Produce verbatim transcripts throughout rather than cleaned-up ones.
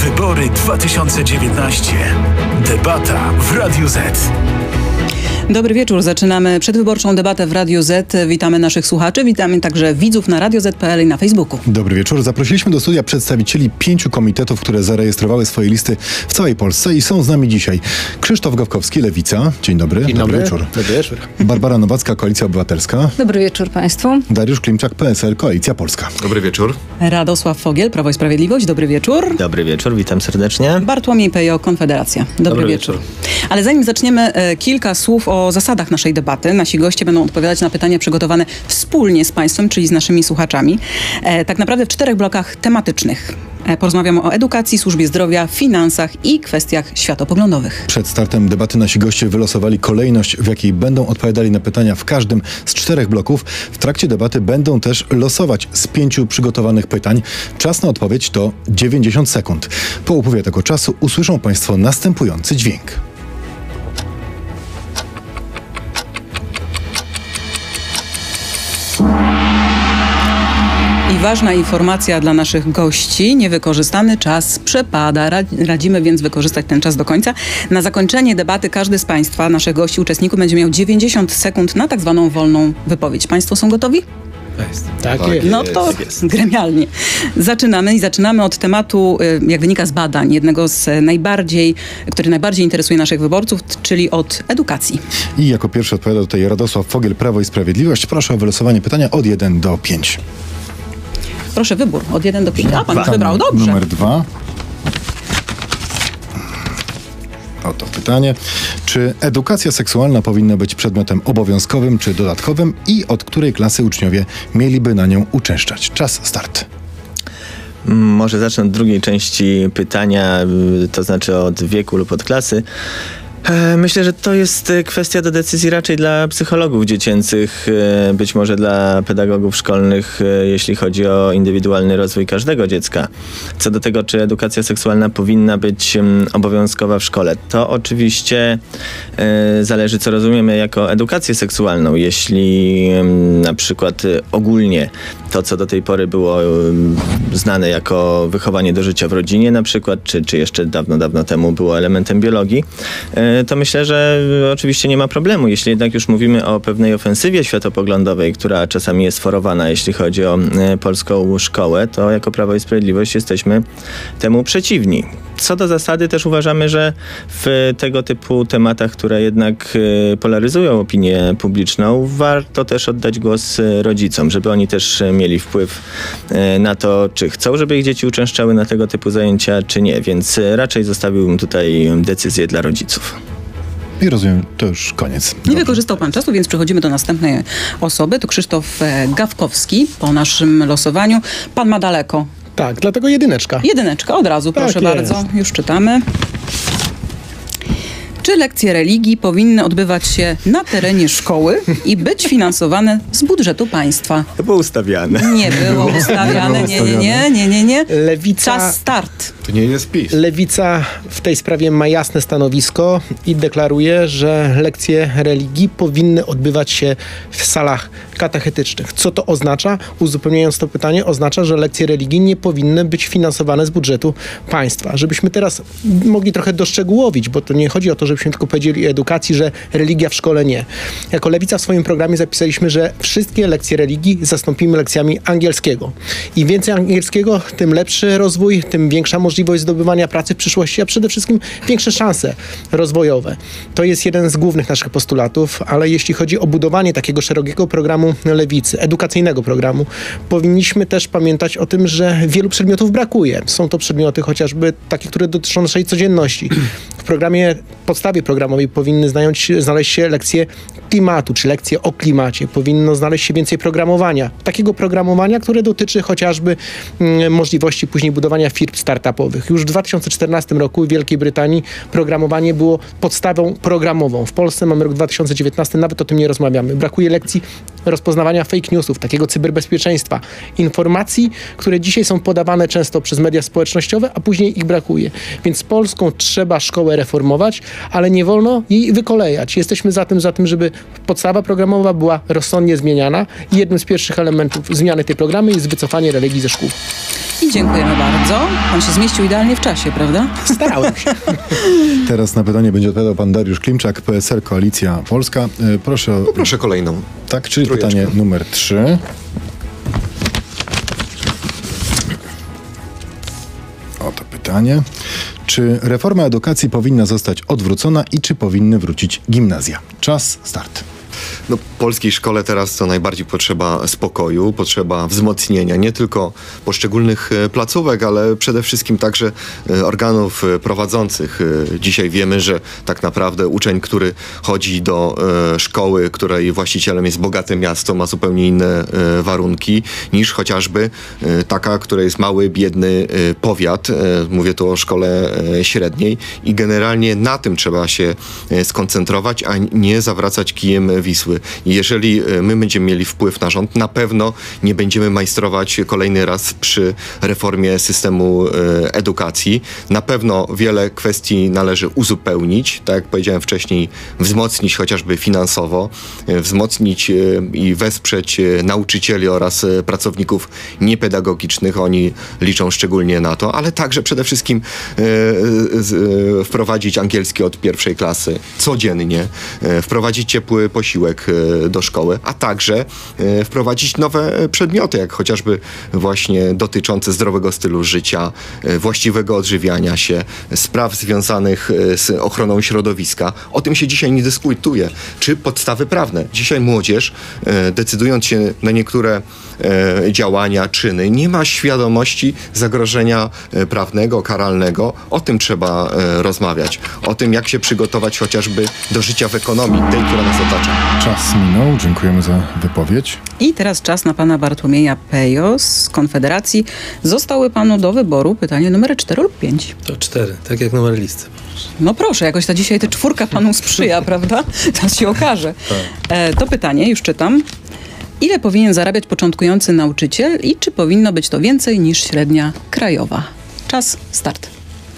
Wybory dwa tysiące dziewiętnaście. Debata w Radiu Z. Dobry wieczór. Zaczynamy przedwyborczą debatę w Radiu Z. Witamy naszych słuchaczy, witamy także widzów na radio zet kropka pe el i na Facebooku. Dobry wieczór. Zaprosiliśmy do studia przedstawicieli pięciu komitetów, które zarejestrowały swoje listy w całej Polsce i są z nami dzisiaj. Krzysztof Gawkowski, Lewica. Dzień dobry. Dzień dobry. dobry wieczór. Dobry wieczór. Barbara Nowacka, Koalicja Obywatelska. Dobry wieczór Państwu. Dariusz Klimczak, P S L, Koalicja Polska. Dobry wieczór. Radosław Fogiel, Prawo i Sprawiedliwość. Dobry wieczór. Dobry wieczór, witam serdecznie. Bartłomiej Pejo, Konfederacja. Dobry, Dobry wieczór. wieczór. Ale zanim zaczniemy, e, kilka słów o zasadach naszej debaty. Nasi goście będą odpowiadać na pytania przygotowane wspólnie z Państwem, czyli z naszymi słuchaczami. E, tak naprawdę w czterech blokach tematycznych. E, porozmawiamy o edukacji, służbie zdrowia, finansach i kwestiach światopoglądowych. Przed startem debaty nasi goście wylosowali kolejność, w jakiej będą odpowiadali na pytania w każdym z czterech bloków. W trakcie debaty będą też losować z pięciu przygotowanych pytań. Czas na odpowiedź to dziewięćdziesiąt sekund. Po upływie tego czasu usłyszą Państwo następujący dźwięk. I ważna informacja dla naszych gości. Niewykorzystany czas przepada. Radzimy więc wykorzystać ten czas do końca. Na zakończenie debaty każdy z Państwa, naszych gości, uczestników, będzie miał dziewięćdziesiąt sekund na tak zwaną wolną wypowiedź. Państwo są gotowi? Jest. Tak, tak jest. No to jest. Gremialnie. Zaczynamy i zaczynamy od tematu, jak wynika z badań, jednego z najbardziej, który najbardziej interesuje naszych wyborców, czyli od edukacji. I jako pierwszy odpowiada tutaj Radosław Fogiel, Prawo i Sprawiedliwość. Proszę o wylosowanie pytania od jeden do pięciu. Proszę, wybór od jeden do pięciu. A, pan już wybrał, dobrze. Numer dwa. Oto pytanie. Czy edukacja seksualna powinna być przedmiotem obowiązkowym czy dodatkowym i od której klasy uczniowie mieliby na nią uczęszczać? Czas, start. Może zacznę od drugiej części pytania, to znaczy od wieku lub od klasy. Myślę, że to jest kwestia do decyzji raczej dla psychologów dziecięcych, być może dla pedagogów szkolnych, jeśli chodzi o indywidualny rozwój każdego dziecka. Co do tego, czy edukacja seksualna powinna być obowiązkowa w szkole, to oczywiście zależy, co rozumiemy jako edukację seksualną. Jeśli na przykład ogólnie to, co do tej pory było znane jako wychowanie do życia w rodzinie na przykład, czy, czy jeszcze dawno, dawno temu było elementem biologii, to myślę, że oczywiście nie ma problemu. Jeśli jednak już mówimy o pewnej ofensywie światopoglądowej, która czasami jest forowana, jeśli chodzi o polską szkołę, to jako Prawo i Sprawiedliwość jesteśmy temu przeciwni. Co do zasady też uważamy, że w tego typu tematach, które jednak polaryzują opinię publiczną, warto też oddać głos rodzicom, żeby oni też mieli wpływ na to, czy chcą, żeby ich dzieci uczęszczały na tego typu zajęcia, czy nie. Więc raczej zostawiłbym tutaj decyzję dla rodziców. I rozumiem, to już koniec. Nie wykorzystał pan czasu, więc przechodzimy do następnej osoby. To Krzysztof Gawkowski po naszym losowaniu. Pan ma daleko. Tak, dlatego jedyneczka. Jedyneczka, od razu, tak proszę jest. bardzo. Już czytamy. Czy lekcje religii powinny odbywać się na terenie szkoły i być finansowane z budżetu państwa? To było ustawiane. Nie było ustawiane, nie, nie, nie, nie, nie, nie. Lewica, Czas start. To nie jest PiS. Lewica w tej sprawie ma jasne stanowisko i deklaruje, że lekcje religii powinny odbywać się w salach katechetycznych. Co to oznacza? Uzupełniając to pytanie, oznacza, że lekcje religii nie powinny być finansowane z budżetu państwa. Żebyśmy teraz mogli trochę doszczegółowić, bo to nie chodzi o to, żebyśmy tylko powiedzieli o edukacji, że religia w szkole nie. Jako Lewica w swoim programie zapisaliśmy, że wszystkie lekcje religii zastąpimy lekcjami angielskiego. Im więcej angielskiego, tym lepszy rozwój, tym większa możliwość zdobywania pracy w przyszłości, a przede wszystkim większe szanse rozwojowe. To jest jeden z głównych naszych postulatów, ale jeśli chodzi o budowanie takiego szerokiego programu Lewicy, edukacyjnego programu, powinniśmy też pamiętać o tym, że wielu przedmiotów brakuje. Są to przedmioty chociażby takie, które dotyczą naszej codzienności. W programie, podstawie programowej powinny znająć, znaleźć się lekcje klimatu, czy lekcje o klimacie. Powinno znaleźć się więcej programowania. Takiego programowania, które dotyczy chociażby mm, możliwości później budowania firm startupowych. Już w dwa tysiące czternastym roku w Wielkiej Brytanii programowanie było podstawą programową. W Polsce mamy rok dwa tysiące dziewiętnasty, nawet o tym nie rozmawiamy. Brakuje lekcji rozpoznawania fake newsów, takiego cyberbezpieczeństwa, informacji, które dzisiaj są podawane często przez media społecznościowe, a później ich brakuje. Więc polską trzeba szkołę reformować, ale nie wolno jej wykolejać. Jesteśmy za tym, za tym, żeby podstawa programowa była rozsądnie zmieniana i jednym z pierwszych elementów zmiany tej programy jest wycofanie religii ze szkół. I dziękujemy bardzo. Pan się zmieścił idealnie w czasie, prawda? Starałem się. Teraz na pytanie będzie odpowiadał pan Dariusz Klimczak, P S L Koalicja Polska. E, Proszę o... Poproszę kolejną. Tak, czyli Trójeczkę. pytanie numer trzy. Oto pytanie. Czy reforma edukacji powinna zostać odwrócona i czy powinny wrócić gimnazja? Czas, start. No, polskiej szkole teraz to najbardziej potrzeba spokoju, potrzeba wzmocnienia nie tylko poszczególnych e, placówek, ale przede wszystkim także e, organów e, prowadzących. E, dzisiaj wiemy, że tak naprawdę uczeń, który chodzi do e, szkoły, której właścicielem jest bogate miasto, ma zupełnie inne e, warunki niż chociażby e, taka, która jest mały, biedny e, powiat. E, mówię tu o szkole e, średniej i generalnie na tym trzeba się e, skoncentrować, a nie zawracać kijem Wisły. I jeżeli my będziemy mieli wpływ na rząd, na pewno nie będziemy majstrować kolejny raz przy reformie systemu e, edukacji. Na pewno wiele kwestii należy uzupełnić, tak jak powiedziałem wcześniej, wzmocnić chociażby finansowo, e, wzmocnić e, i wesprzeć e, nauczycieli oraz e, pracowników niepedagogicznych. Oni liczą szczególnie na to, ale także przede wszystkim e, z, e, wprowadzić angielski od pierwszej klasy codziennie, e, wprowadzić ciepły posiłek do szkoły, a także e, wprowadzić nowe przedmioty, jak chociażby właśnie dotyczące zdrowego stylu życia, e, właściwego odżywiania się, spraw związanych e, z ochroną środowiska. O tym się dzisiaj nie dyskutuje. Czy podstawy prawne. Dzisiaj młodzież, e, decydując się na niektóre e, działania, czyny, nie ma świadomości zagrożenia e, prawnego, karalnego. O tym trzeba e, rozmawiać. O tym, jak się przygotować chociażby do życia w ekonomii, tej, która nas otacza. Czas minął. Dziękujemy za wypowiedź. I teraz czas na pana Bartłomieja Pejo z Konfederacji. Zostały panu do wyboru pytanie numer cztery lub pięć. To cztery, tak jak numer listy. No proszę, jakoś ta dzisiaj ta czwórka panu sprzyja, prawda? Teraz się okaże. E, to pytanie, już czytam. Ile powinien zarabiać początkujący nauczyciel i czy powinno być to więcej niż średnia krajowa? Czas, start.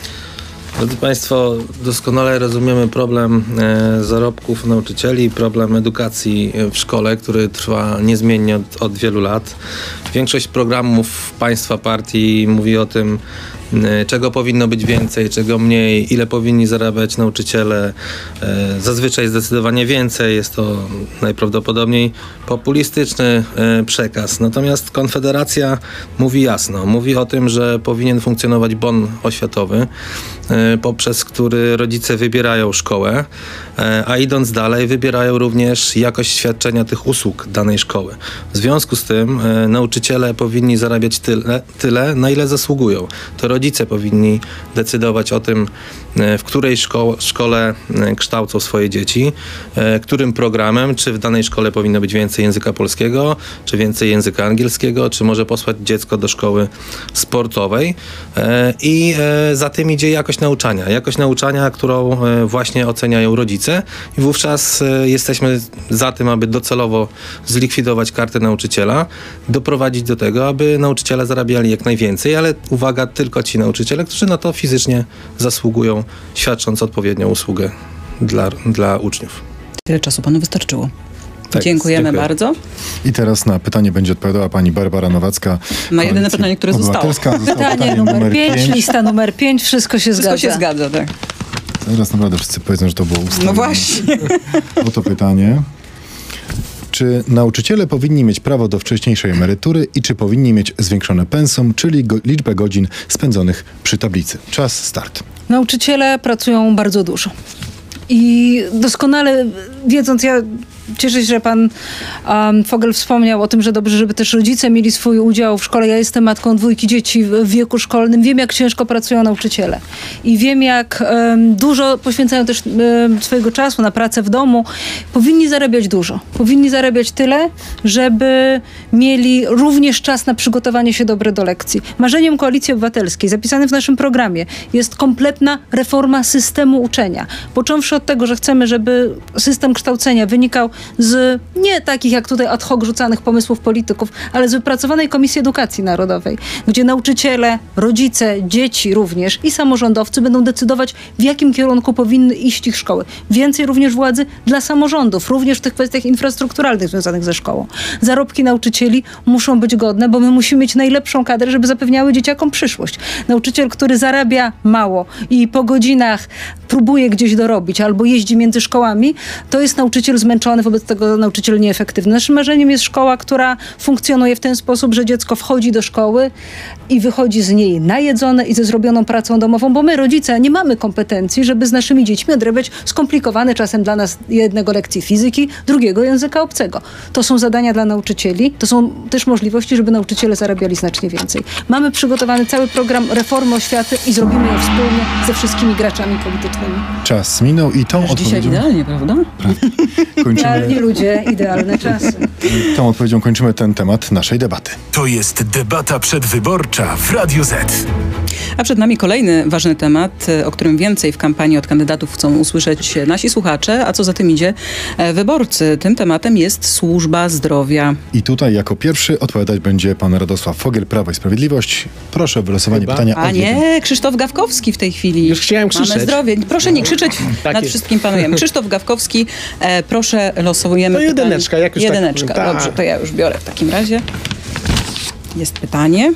Drodzy Państwo, doskonale rozumiemy problem e, zarobków nauczycieli, problem edukacji w szkole, który trwa niezmiennie od, od wielu lat. Większość programów państwa, partii mówi o tym, e, czego powinno być więcej, czego mniej, ile powinni zarabiać nauczyciele. E, zazwyczaj zdecydowanie więcej. Jest to najprawdopodobniej populistyczny e, przekaz. Natomiast Konfederacja mówi jasno. Mówi o tym, że powinien funkcjonować bon oświatowy, poprzez który rodzice wybierają szkołę, a idąc dalej wybierają również jakość świadczenia tych usług danej szkoły. W związku z tym nauczyciele powinni zarabiać tyle, tyle na ile zasługują. To rodzice powinni decydować o tym, w której szko- szkole kształcą swoje dzieci, którym programem, czy w danej szkole powinno być więcej języka polskiego, czy więcej języka angielskiego, czy może posłać dziecko do szkoły sportowej. I za tym idzie jakość nauczania. Jakość nauczania, którą właśnie oceniają rodzice i wówczas jesteśmy za tym, aby docelowo zlikwidować kartę nauczyciela, doprowadzić do tego, aby nauczyciele zarabiali jak najwięcej, ale uwaga, tylko ci nauczyciele, którzy na to fizycznie zasługują, świadcząc odpowiednią usługę dla, dla uczniów. Tyle czasu panu wystarczyło. Tak, Dziękujemy dziękuję. bardzo. I teraz na pytanie będzie odpowiadała pani Barbara Nowacka. Na jedyne Koalicja pytanie, które zostało. Obywatelska. Zostało Pytanie numer pięć, lista numer pięć, wszystko się Wszystko zgadza. się zgadza, tak. Teraz naprawdę wszyscy powiedzą, że to było ustawione. No właśnie. Oto pytanie. Czy nauczyciele powinni mieć prawo do wcześniejszej emerytury i czy powinni mieć zwiększone pensum, czyli go, liczbę godzin spędzonych przy tablicy? Czas, start. Nauczyciele pracują bardzo dużo. I doskonale wiedząc, ja cieszę się, że pan um, Fogel wspomniał o tym, że dobrze, żeby też rodzice mieli swój udział w szkole. Ja jestem matką dwójki dzieci w wieku szkolnym. Wiem, jak ciężko pracują nauczyciele. I wiem, jak um, dużo poświęcają też um, swojego czasu na pracę w domu. Powinni zarabiać dużo. Powinni zarabiać tyle, żeby mieli również czas na przygotowanie się dobre do lekcji. Marzeniem Koalicji Obywatelskiej, zapisane w naszym programie, jest kompletna reforma systemu uczenia. Począwszy od tego, że chcemy, żeby system kształcenia wynikał z nie takich jak tutaj ad hoc rzucanych pomysłów polityków, ale z wypracowanej Komisji Edukacji Narodowej, gdzie nauczyciele, rodzice, dzieci również i samorządowcy będą decydować, w jakim kierunku powinny iść ich szkoły. Więcej również władzy dla samorządów, również w tych kwestiach infrastrukturalnych związanych ze szkołą. Zarobki nauczycieli muszą być godne, bo my musimy mieć najlepszą kadrę, żeby zapewniały dzieciakom przyszłość. Nauczyciel, który zarabia mało i po godzinach próbuje gdzieś dorobić albo jeździ między szkołami, to jest nauczyciel zmęczony, wobec tego nauczyciel nieefektywny. Naszym marzeniem jest szkoła, która funkcjonuje w ten sposób, że dziecko wchodzi do szkoły i wychodzi z niej najedzone i ze zrobioną pracą domową, bo my, rodzice, nie mamy kompetencji, żeby z naszymi dziećmi odrabiać skomplikowane czasem dla nas jednego lekcji fizyki, drugiego języka obcego. To są zadania dla nauczycieli, to są też możliwości, żeby nauczyciele zarabiali znacznie więcej. Mamy przygotowany cały program reformy oświaty i zrobimy ją wspólnie ze wszystkimi graczami politycznymi. Czas minął i tą Aż odpowiedzią... dzisiaj idealnie, prawda? Kończymy, Idealni ludzie, idealne czasy. tą odpowiedzią kończymy ten temat naszej debaty. To jest debata przedwyborcza w Radiu Z. A przed nami kolejny ważny temat, o którym więcej w kampanii od kandydatów chcą usłyszeć nasi słuchacze, a co za tym idzie wyborcy. Tym tematem jest służba zdrowia. I tutaj jako pierwszy odpowiadać będzie pan Radosław Fogiel, Prawo i Sprawiedliwość. Proszę o wylosowanie Chyba. pytania A od jeden. nie, Krzysztof Gawkowski w tej chwili. Już chciałem Mamy krzyczeć. zdrowie. Proszę nie krzyczeć, Tak nad jest. wszystkim panujemy. Krzysztof Gawkowski, e, proszę losujemy To jedyneczka, pytanie. jak już tak Jedyneczka, powiem. Tak. dobrze, to ja już biorę w takim razie. Jest pytanie.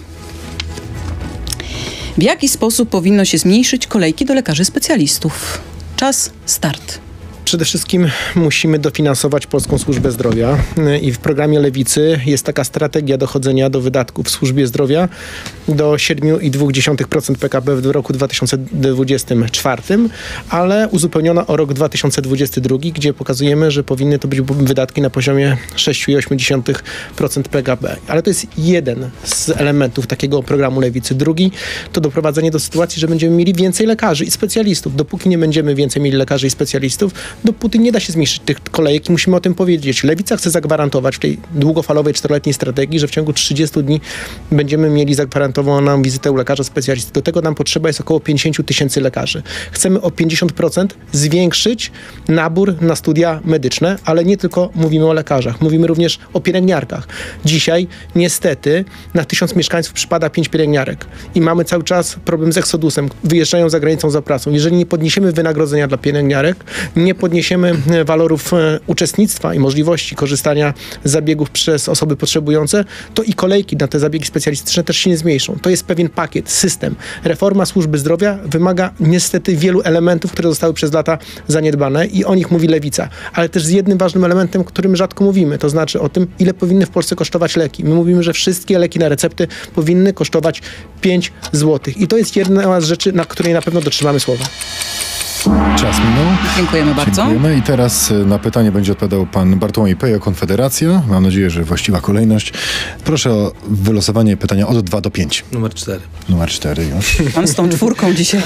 W jaki sposób powinno się zmniejszyć kolejki do lekarzy specjalistów? Czas, start. Przede wszystkim musimy dofinansować Polską Służbę Zdrowia i w programie Lewicy jest taka strategia dochodzenia do wydatków w służbie zdrowia do siedem i dwie dziesiąte procent P K B w roku dwa tysiące dwudziestym czwartym, ale uzupełniona o rok dwa tysiące dwudziesty drugi, gdzie pokazujemy, że powinny to być wydatki na poziomie sześć i osiem dziesiątych procent P K B. Ale to jest jeden z elementów takiego programu Lewicy. Drugi to doprowadzenie do sytuacji, że będziemy mieli więcej lekarzy i specjalistów. Dopóki nie będziemy więcej mieli lekarzy i specjalistów, dopóty nie da się zmniejszyć tych kolejek i musimy o tym powiedzieć. Lewica chce zagwarantować w tej długofalowej, czteroletniej strategii, że w ciągu trzydziestu dni będziemy mieli zagwarantowaną wizytę u lekarza specjalisty. Do tego nam potrzeba jest około pięćdziesiąt tysięcy lekarzy. Chcemy o pięćdziesiąt procent zwiększyć nabór na studia medyczne, ale nie tylko mówimy o lekarzach, mówimy również o pielęgniarkach. Dzisiaj niestety na tysiąc mieszkańców przypada pięć pielęgniarek i mamy cały czas problem z eksodusem. Wyjeżdżają za granicą za pracą. Jeżeli nie podniesiemy wynagrodzenia dla pielęgniarek, nie podniesiemy walorów uczestnictwa i możliwości korzystania z zabiegów przez osoby potrzebujące, to i kolejki na te zabiegi specjalistyczne też się nie zmniejszą. To jest pewien pakiet, system. Reforma służby zdrowia wymaga niestety wielu elementów, które zostały przez lata zaniedbane i o nich mówi Lewica. Ale też z jednym ważnym elementem, o którym rzadko mówimy, to znaczy o tym, ile powinny w Polsce kosztować leki. My mówimy, że wszystkie leki na recepty powinny kosztować pięć złotych. I to jest jedna z rzeczy, na której na pewno dotrzymamy słowa. Czas minął. Dziękujemy bardzo. Dziękujemy. I teraz na pytanie będzie odpowiadał pan Bartłomiej Pejo, Konfederacja. Mam nadzieję, że właściwa kolejność. Proszę o wylosowanie pytania od dwa do pięciu. Numer cztery. Numer cztery już. Pan z tą czwórką dzisiaj.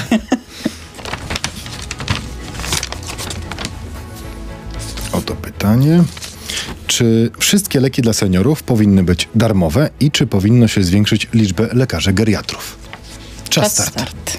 Oto pytanie. Czy wszystkie leki dla seniorów powinny być darmowe i czy powinno się zwiększyć liczbę lekarzy geriatrów? Czas, Czas start. start.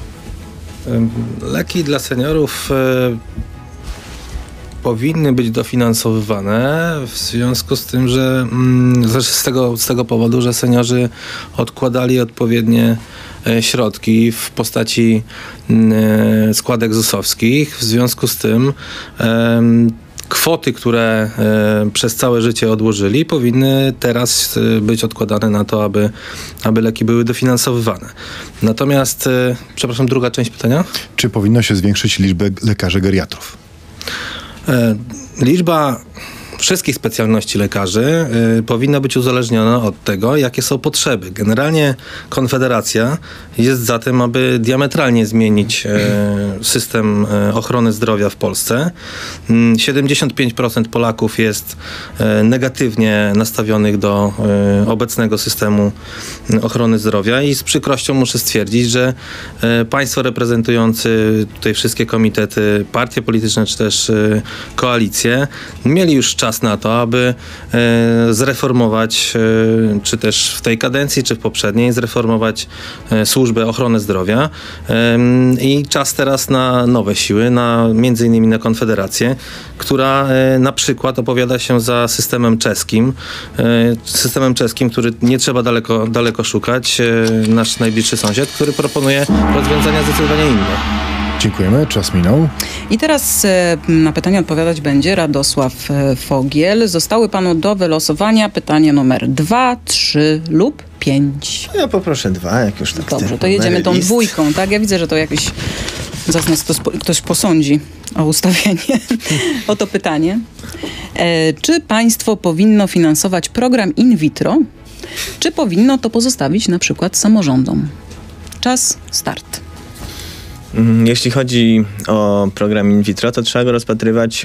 Leki dla seniorów e, powinny być dofinansowywane w związku z tym, że mm, z, tego, z tego powodu, że seniorzy odkładali odpowiednie e, środki w postaci e, składek zusowskich. W związku z tym e, kwoty, które e, przez całe życie odłożyli, powinny teraz e, być odkładane na to, aby, aby leki były dofinansowywane. Natomiast, e, przepraszam, druga część pytania? Czy powinno się zwiększyć liczbę lekarzy geriatrów? E, liczba wszystkich specjalności lekarzy y, powinna być uzależniona od tego, jakie są potrzeby. Generalnie Konfederacja jest za tym, aby diametralnie zmienić y, system y, ochrony zdrowia w Polsce. Y, siedemdziesiąt pięć procent Polaków jest y, negatywnie nastawionych do y, obecnego systemu y, ochrony zdrowia i z przykrością muszę stwierdzić, że y, państwo reprezentujący tutaj wszystkie komitety, partie polityczne czy też y, koalicje mieli już czas na to, aby e, zreformować, e, czy też w tej kadencji, czy w poprzedniej, zreformować e, służbę służbę ochrony zdrowia i czas teraz na nowe siły, na między innymi na Konfederację, która na przykład opowiada się za systemem czeskim, systemem czeskim, który nie trzeba daleko, daleko szukać, nasz najbliższy sąsiad, który proponuje rozwiązania zdecydowanie inne. Dziękujemy, czas minął. I teraz e, na pytanie odpowiadać będzie Radosław e, Fogiel. Zostały panu do wylosowania pytanie numer dwa, trzy lub pięć. Ja poproszę dwa, jak już tak. Dobrze, to jedziemy tą list. dwójką, tak? Ja widzę, że to jakiś zaraz nas ktoś, ktoś posądzi o ustawienie. Oto pytanie. E, czy państwo powinno finansować program in vitro, czy powinno to pozostawić na przykład samorządom? Czas, start. Jeśli chodzi o program in vitro, to trzeba go rozpatrywać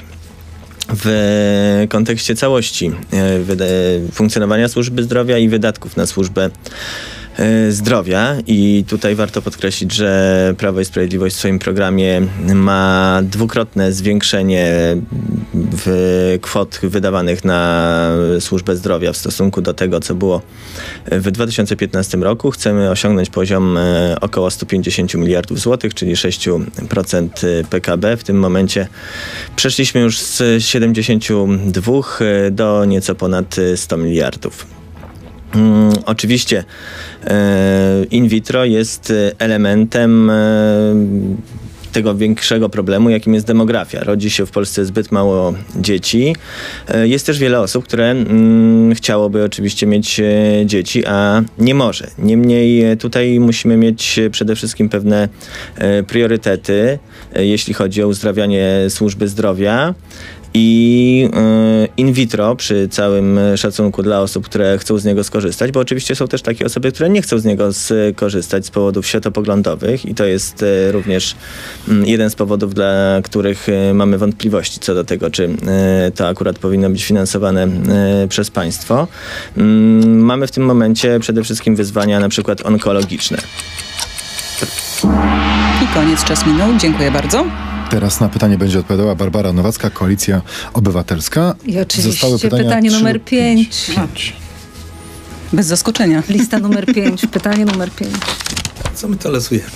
w kontekście całości funkcjonowania służby zdrowia i wydatków na służbę zdrowia. I tutaj warto podkreślić, że Prawo i Sprawiedliwość w swoim programie ma dwukrotne zwiększenie w kwot wydawanych na służbę zdrowia w stosunku do tego, co było w dwa tysiące piętnastym roku. Chcemy osiągnąć poziom około sto pięćdziesiąt miliardów złotych, czyli sześć procent P K B. W tym momencie przeszliśmy już z siedemdziesięciu dwóch do nieco ponad stu miliardów. Hmm, oczywiście e, in vitro jest elementem e, tego większego problemu, jakim jest demografia. Rodzi się w Polsce zbyt mało dzieci. E, jest też wiele osób, które mm, chciałoby oczywiście mieć e, dzieci, a nie może. Niemniej e, tutaj musimy mieć przede wszystkim pewne e, priorytety, e, jeśli chodzi o uzdrawianie służby zdrowia. I in vitro, przy całym szacunku dla osób, które chcą z niego skorzystać, bo oczywiście są też takie osoby, które nie chcą z niego skorzystać z powodów światopoglądowych i to jest również jeden z powodów, dla których mamy wątpliwości co do tego, czy to akurat powinno być finansowane przez państwo. Mamy w tym momencie przede wszystkim wyzwania na przykład onkologiczne. I koniec, czas minął. Dziękuję bardzo. Teraz na pytanie będzie odpowiadała Barbara Nowacka, Koalicja Obywatelska. I oczywiście Zostały pytania pytanie numer pięć. Bez zaskoczenia. Lista numer pięć, pytanie numer pięć. Co my to losujemy?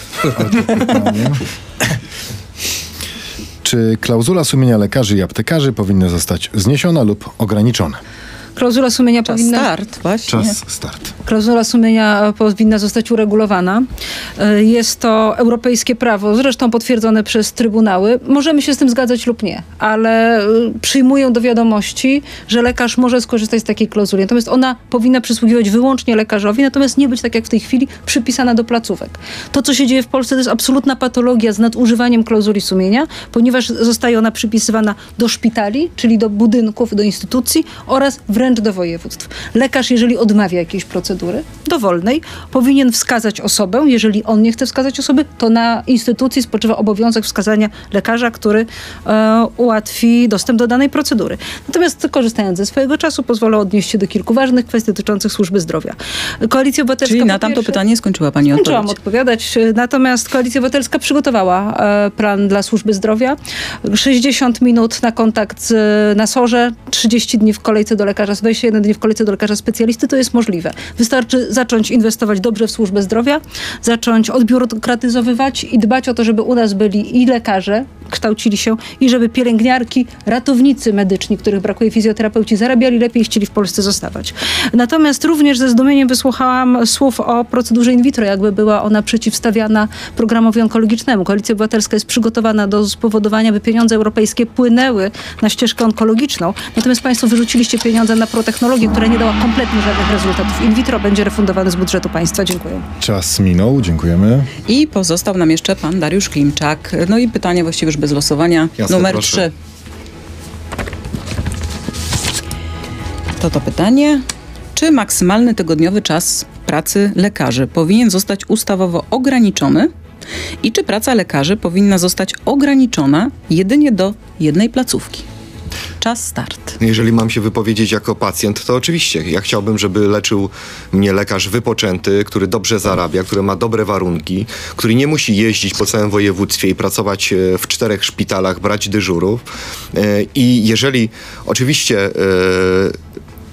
Czy klauzula sumienia lekarzy i aptekarzy powinna zostać zniesiona lub ograniczona? Klauzula sumienia Czas powinna... start, właśnie. Czas start. Klauzula sumienia powinna zostać uregulowana. Jest to europejskie prawo, zresztą potwierdzone przez trybunały. Możemy się z tym zgadzać lub nie, ale przyjmuję do wiadomości, że lekarz może skorzystać z takiej klauzuli. Natomiast ona powinna przysługiwać wyłącznie lekarzowi, natomiast nie być tak jak w tej chwili przypisana do placówek. To, co się dzieje w Polsce, to jest absolutna patologia z nadużywaniem klauzuli sumienia, ponieważ zostaje ona przypisywana do szpitali, czyli do budynków, do instytucji oraz wręcz do województw. Lekarz, jeżeli odmawia jakiejś procedury dowolnej, powinien wskazać osobę. Jeżeli on nie chce wskazać osoby, to na instytucji spoczywa obowiązek wskazania lekarza, który e, ułatwi dostęp do danej procedury. Natomiast korzystając ze swojego czasu, pozwolę odnieść się do kilku ważnych kwestii dotyczących służby zdrowia. Koalicja Obywatelska... Czyli na tamto pierwsze, pytanie skończyła pani odpowiedź. Skończyłam odpowiadać. Natomiast Koalicja Obywatelska przygotowała e, plan dla służby zdrowia. sześćdziesiąt minut na kontakt z, na sorze, trzydzieści dni w kolejce do lekarza, dwadzieścia jeden dni w kolejce do lekarza specjalisty, to jest możliwe. Wystarczy zacząć inwestować dobrze w służbę zdrowia, zacząć odbiurokratyzowywać i dbać o to, żeby u nas byli i lekarze, kształcili się, i żeby pielęgniarki, ratownicy medyczni, których brakuje, fizjoterapeuci, zarabiali lepiej i chcieli w Polsce zostawać. Natomiast również ze zdumieniem wysłuchałam słów o procedurze in vitro, jakby była ona przeciwstawiana programowi onkologicznemu. Koalicja Obywatelska jest przygotowana do spowodowania, by pieniądze europejskie płynęły na ścieżkę onkologiczną. Natomiast państwo wyrzuciliście pieniądze na protechnologię, która nie dała kompletnie żadnych rezultatów. In vitro będzie refundowany z budżetu państwa. Dziękuję. Czas minął. Dziękujemy. I pozostał nam jeszcze pan Dariusz Klimczak. No i pytanie właściwie już bez losowania. Jasne, numer proszę. trzy. To to pytanie. Czy maksymalny tygodniowy czas pracy lekarzy powinien zostać ustawowo ograniczony? I czy praca lekarzy powinna zostać ograniczona jedynie do jednej placówki? Czas start. Jeżeli mam się wypowiedzieć jako pacjent, to oczywiście. Ja chciałbym, żeby leczył mnie lekarz wypoczęty, który dobrze zarabia, który ma dobre warunki, który nie musi jeździć po całym województwie i pracować w czterech szpitalach, brać dyżurów. I jeżeli oczywiście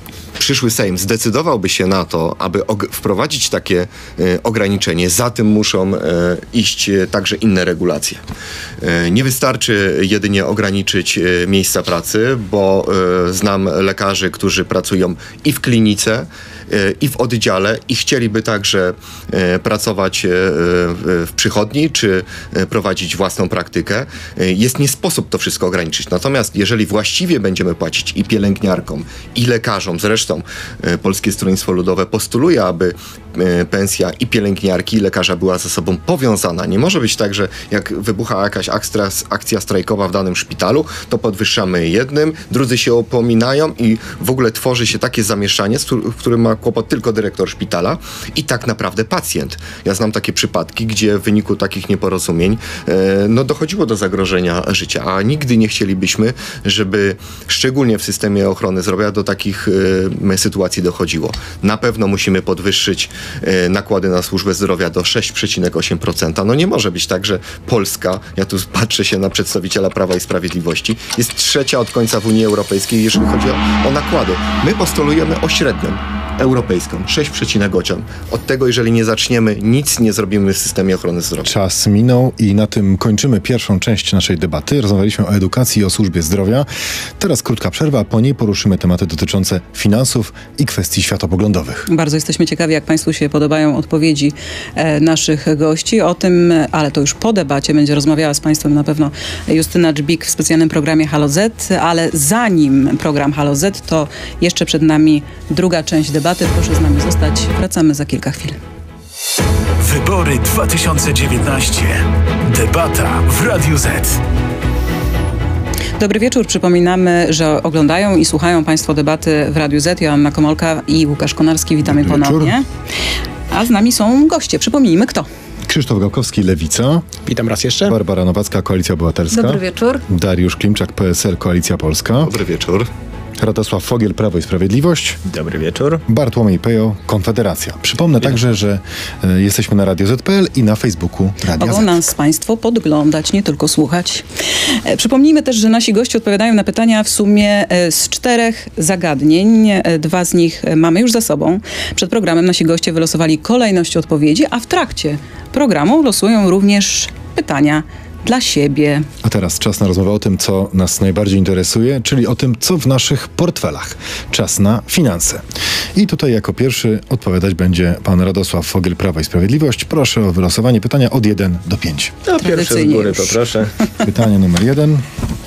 przyszły Sejm zdecydowałby się na to, aby wprowadzić takie ograniczenie, za tym muszą iść także inne regulacje. Nie wystarczy jedynie ograniczyć miejsca pracy, bo znam lekarzy, którzy pracują i w klinice, i w oddziale i chcieliby także pracować w przychodni, czy prowadzić własną praktykę. Jest nie sposób to wszystko ograniczyć. Natomiast jeżeli właściwie będziemy płacić i pielęgniarkom, i lekarzom, zresztą Polskie Stronnictwo Ludowe postuluje, aby pensja i pielęgniarki, i lekarza była ze sobą powiązana. Nie może być tak, że jak wybucha jakaś akcja, akcja strajkowa w danym szpitalu, to podwyższamy jednym, drudzy się opominają i w ogóle tworzy się takie zamieszanie, w którym ma kłopot tylko dyrektor szpitala i tak naprawdę pacjent. Ja znam takie przypadki, gdzie w wyniku takich nieporozumień e, no, dochodziło do zagrożenia życia, a nigdy nie chcielibyśmy, żeby szczególnie w systemie ochrony zdrowia do takich e, sytuacji dochodziło. Na pewno musimy podwyższyć e, nakłady na służbę zdrowia do sześć przecinek osiem procent. No nie może być tak, że Polska, ja tu patrzę się na przedstawiciela Prawa i Sprawiedliwości, jest trzecia od końca w Unii Europejskiej, jeżeli chodzi o, o nakłady. My postulujemy o średnią europejską, sześć przecinek osiem. Od tego, jeżeli nie zaczniemy, nic nie zrobimy w systemie ochrony zdrowia. Czas minął i na tym kończymy pierwszą część naszej debaty. Rozmawialiśmy o edukacji i o służbie zdrowia. Teraz krótka przerwa, a po niej poruszymy tematy dotyczące finansów i kwestii światopoglądowych. Bardzo jesteśmy ciekawi, jak Państwu się podobają odpowiedzi e, naszych gości. O tym, ale to już po debacie, będzie rozmawiała z Państwem na pewno Justyna Dżbik w specjalnym programie Halo Z, ale zanim program Halo Z, to jeszcze przed nami druga część debaty. Proszę z nami zostać. Wracamy za kilka chwil. Wybory dwa tysiące dziewiętnaście. Debata w Radiu Z. Dobry wieczór. Przypominamy, że oglądają i słuchają Państwo debaty w Radiu Z. Joanna Komolka i Łukasz Konarski. Witamy Dobry ponownie. Wieczór. A z nami są goście. Przypomnijmy kto. Krzysztof Gałkowski, Lewica. Witam raz jeszcze. Barbara Nowacka, Koalicja Obywatelska. Dobry wieczór. Dariusz Klimczak, P S L, Koalicja Polska. Dobry wieczór. Radosław Fogiel, Prawo i Sprawiedliwość. Dobry wieczór. Bartłomiej Pejo, Konfederacja. Przypomnę Witam. także, że y, jesteśmy na Radio Z kropka P L i na Facebooku Radia Mogą Z. nas Państwo podglądać, nie tylko słuchać. E, przypomnijmy też, że nasi goście odpowiadają na pytania w sumie e, z czterech zagadnień. E, dwa z nich mamy już za sobą. Przed programem nasi goście wylosowali kolejność odpowiedzi, a w trakcie programu losują również pytania dla siebie. A teraz czas na rozmowę o tym, co nas najbardziej interesuje, czyli o tym, co w naszych portfelach. Czas na finanse. I tutaj jako pierwszy odpowiadać będzie pan Radosław Fogiel, Prawo i Sprawiedliwość. Proszę o wylosowanie pytania od jeden do pięciu. No, pierwsze z góry już. Poproszę. Pytanie numer jeden.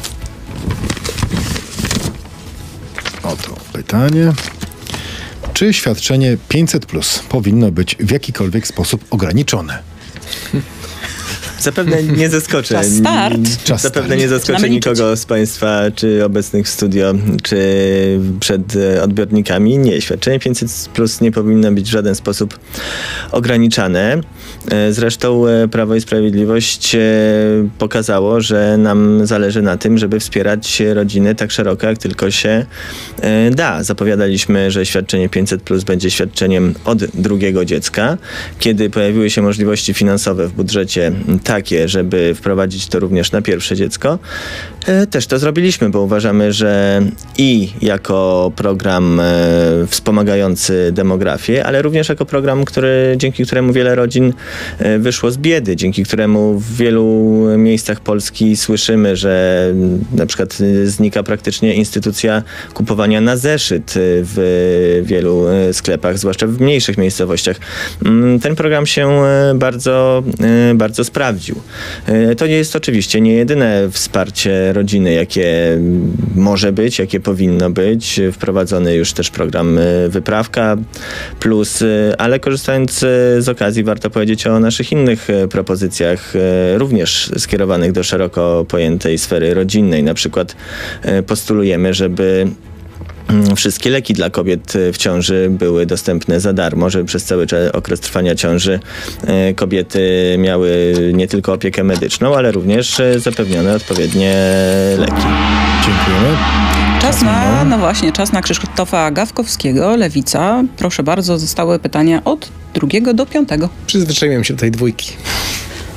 Oto pytanie. Czy świadczenie pięćset plus powinno być w jakikolwiek sposób ograniczone? Zapewne nie zaskoczę. Czas start. Czas Zapewne start. nie zaskoczę nikogo z Państwa, czy obecnych w studio, czy przed odbiornikami. Nie, świadczenie pięćset plus nie powinno być w żaden sposób ograniczane. Zresztą Prawo i Sprawiedliwość pokazało, że nam zależy na tym, żeby wspierać rodziny tak szeroko, jak tylko się da. Zapowiadaliśmy, że świadczenie pięćset plus będzie świadczeniem od drugiego dziecka. Kiedy pojawiły się możliwości finansowe w budżecie takie, żeby wprowadzić to również na pierwsze dziecko, też to zrobiliśmy, bo uważamy, że i jako program wspomagający demografię, ale również jako program, który, dzięki któremu wiele rodzin wyszło z biedy, dzięki któremu w wielu miejscach Polski słyszymy, że na przykład znika praktycznie instytucja kupowania na zeszyt w wielu sklepach, zwłaszcza w mniejszych miejscowościach. Ten program się bardzo, bardzo sprawdził. To nie jest oczywiście nie jedyne wsparcie rodziny, jakie może być, jakie powinno być. Wprowadzony już też program Wyprawka Plus, ale korzystając z okazji warto powiedzieć o naszych innych propozycjach, również skierowanych do szeroko pojętej sfery rodzinnej. Na przykład postulujemy, żeby wszystkie leki dla kobiet w ciąży były dostępne za darmo, żeby przez cały okres trwania ciąży kobiety miały nie tylko opiekę medyczną, ale również zapewnione odpowiednie leki. Dziękujemy. Czas na, no właśnie, czas na Krzysztofa Gawkowskiego, Lewica. Proszę bardzo, zostały pytania od drugiego do piątego. Przyzwyczaiłem się do tej dwójki.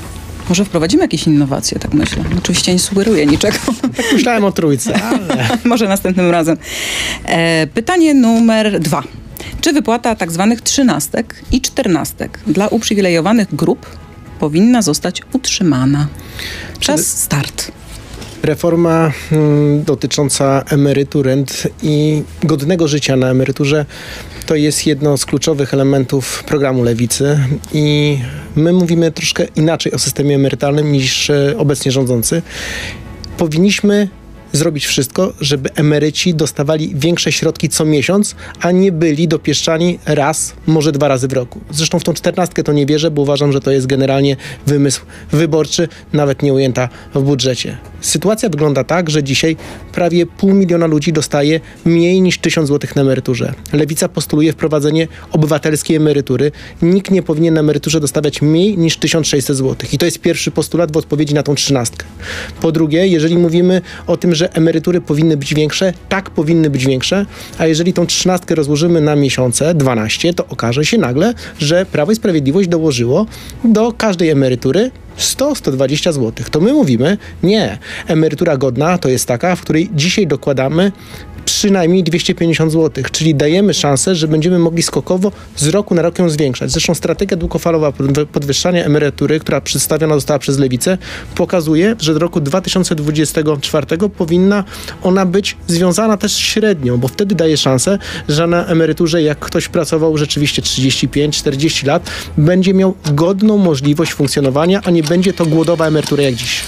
Może wprowadzimy jakieś innowacje, tak myślę. Oczywiście nie sugeruję niczego. Tak myślałem o trójce, ale... Może następnym razem. E, pytanie numer dwa. Czy wypłata tak zwanych trzynastek i czternastek dla uprzywilejowanych grup powinna zostać utrzymana? Czas start. Reforma hmm, dotycząca emerytur, rent i godnego życia na emeryturze to jest jedno z kluczowych elementów programu Lewicy i my mówimy troszkę inaczej o systemie emerytalnym niż e, obecnie rządzący. Powinniśmy zrobić wszystko, żeby emeryci dostawali większe środki co miesiąc, a nie byli dopieszczani raz, może dwa razy w roku. Zresztą w tą czternastkę to nie wierzę, bo uważam, że to jest generalnie wymysł wyborczy, nawet nie ujęta w budżecie. Sytuacja wygląda tak, że dzisiaj prawie pół miliona ludzi dostaje mniej niż tysiąc złotych na emeryturze. Lewica postuluje wprowadzenie obywatelskiej emerytury. Nikt nie powinien na emeryturze dostawać mniej niż tysiąc sześćset złotych. I to jest pierwszy postulat w odpowiedzi na tą trzynastkę. Po drugie, jeżeli mówimy o tym, że emerytury powinny być większe, tak powinny być większe, a jeżeli tą trzynastkę rozłożymy na miesiące, dwanaście, to okaże się nagle, że Prawo i Sprawiedliwość dołożyło do każdej emerytury sto do stu dwudziestu złotych. To my mówimy, nie. Emerytura godna to jest taka, w której dzisiaj dokładamy przynajmniej dwieście pięćdziesiąt złotych, czyli dajemy szansę, że będziemy mogli skokowo z roku na rok ją zwiększać. Zresztą strategia długofalowa podwyższania emerytury, która przedstawiona została przez Lewicę, pokazuje, że do roku dwa tysiące dwudziestego czwartego powinna ona być związana też z średnią, bo wtedy daje szansę, że na emeryturze, jak ktoś pracował rzeczywiście trzydzieści pięć czterdzieści lat, będzie miał godną możliwość funkcjonowania, a nie będzie to głodowa emerytura jak dziś.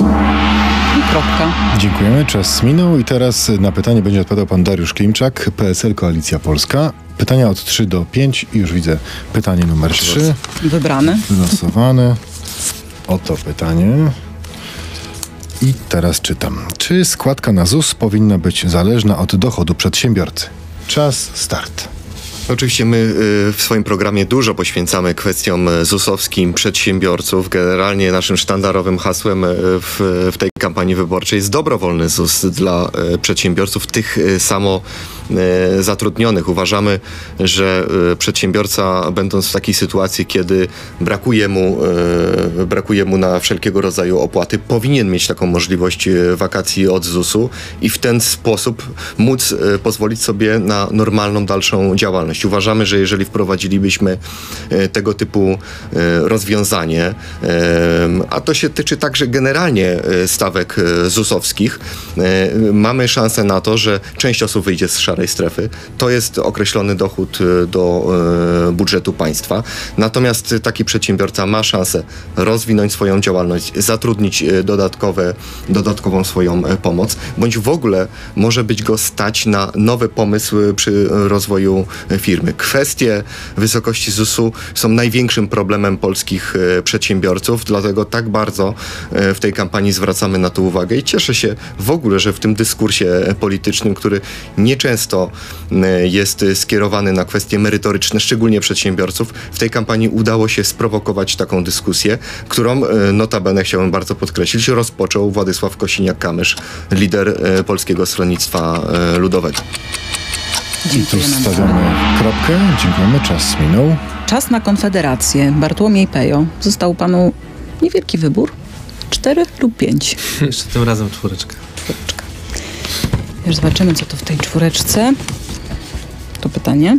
I kropka. Dziękujemy, czas minął i teraz na pytanie będzie odpowiadał pan Dariusz Klimczak, P S L Koalicja Polska. Pytania od trzy do pięciu i już widzę pytanie numer trzy. Wybrane. Wylosowane. Oto pytanie. I teraz czytam. Czy składka na Z U S powinna być zależna od dochodu przedsiębiorcy? Czas start. Oczywiście my w swoim programie dużo poświęcamy kwestiom zusowskim przedsiębiorców. Generalnie naszym sztandarowym hasłem w, w tej kampanii wyborczej jest dobrowolny Z U S dla przedsiębiorców, tych samo zatrudnionych. Uważamy, że przedsiębiorca, będąc w takiej sytuacji, kiedy brakuje mu, brakuje mu na wszelkiego rodzaju opłaty, powinien mieć taką możliwość wakacji od Z U S u i w ten sposób móc pozwolić sobie na normalną dalszą działalność. Uważamy, że jeżeli wprowadzilibyśmy tego typu rozwiązanie, a to się tyczy także generalnie stawek Z U S owskich, mamy szansę na to, że część osób wyjdzie z szarej strefy. To jest określony dochód do budżetu państwa. Natomiast taki przedsiębiorca ma szansę rozwinąć swoją działalność, zatrudnić dodatkowe, dodatkową swoją pomoc, bądź w ogóle może być go stać na nowy pomysł przy rozwoju firmy. Kwestie wysokości Z U S u są największym problemem polskich przedsiębiorców, dlatego tak bardzo w tej kampanii zwracamy na to uwagę i cieszę się w ogóle, że w tym dyskursie politycznym, który nieczęsto jest skierowany na kwestie merytoryczne, szczególnie przedsiębiorców, w tej kampanii udało się sprowokować taką dyskusję, którą notabene chciałem bardzo podkreślić, rozpoczął Władysław Kosiniak-Kamysz, lider Polskiego Stronnictwa Ludowego. I tu stawiamy kropkę. Dziękujemy. Czas minął. Czas na Konfederację. Bartłomiej Pejo. Został panu niewielki wybór. Cztery lub pięć. Jeszcze tym razem czwóreczka. Czwóreczka. Już zobaczymy, co to w tej czwóreczce. To pytanie.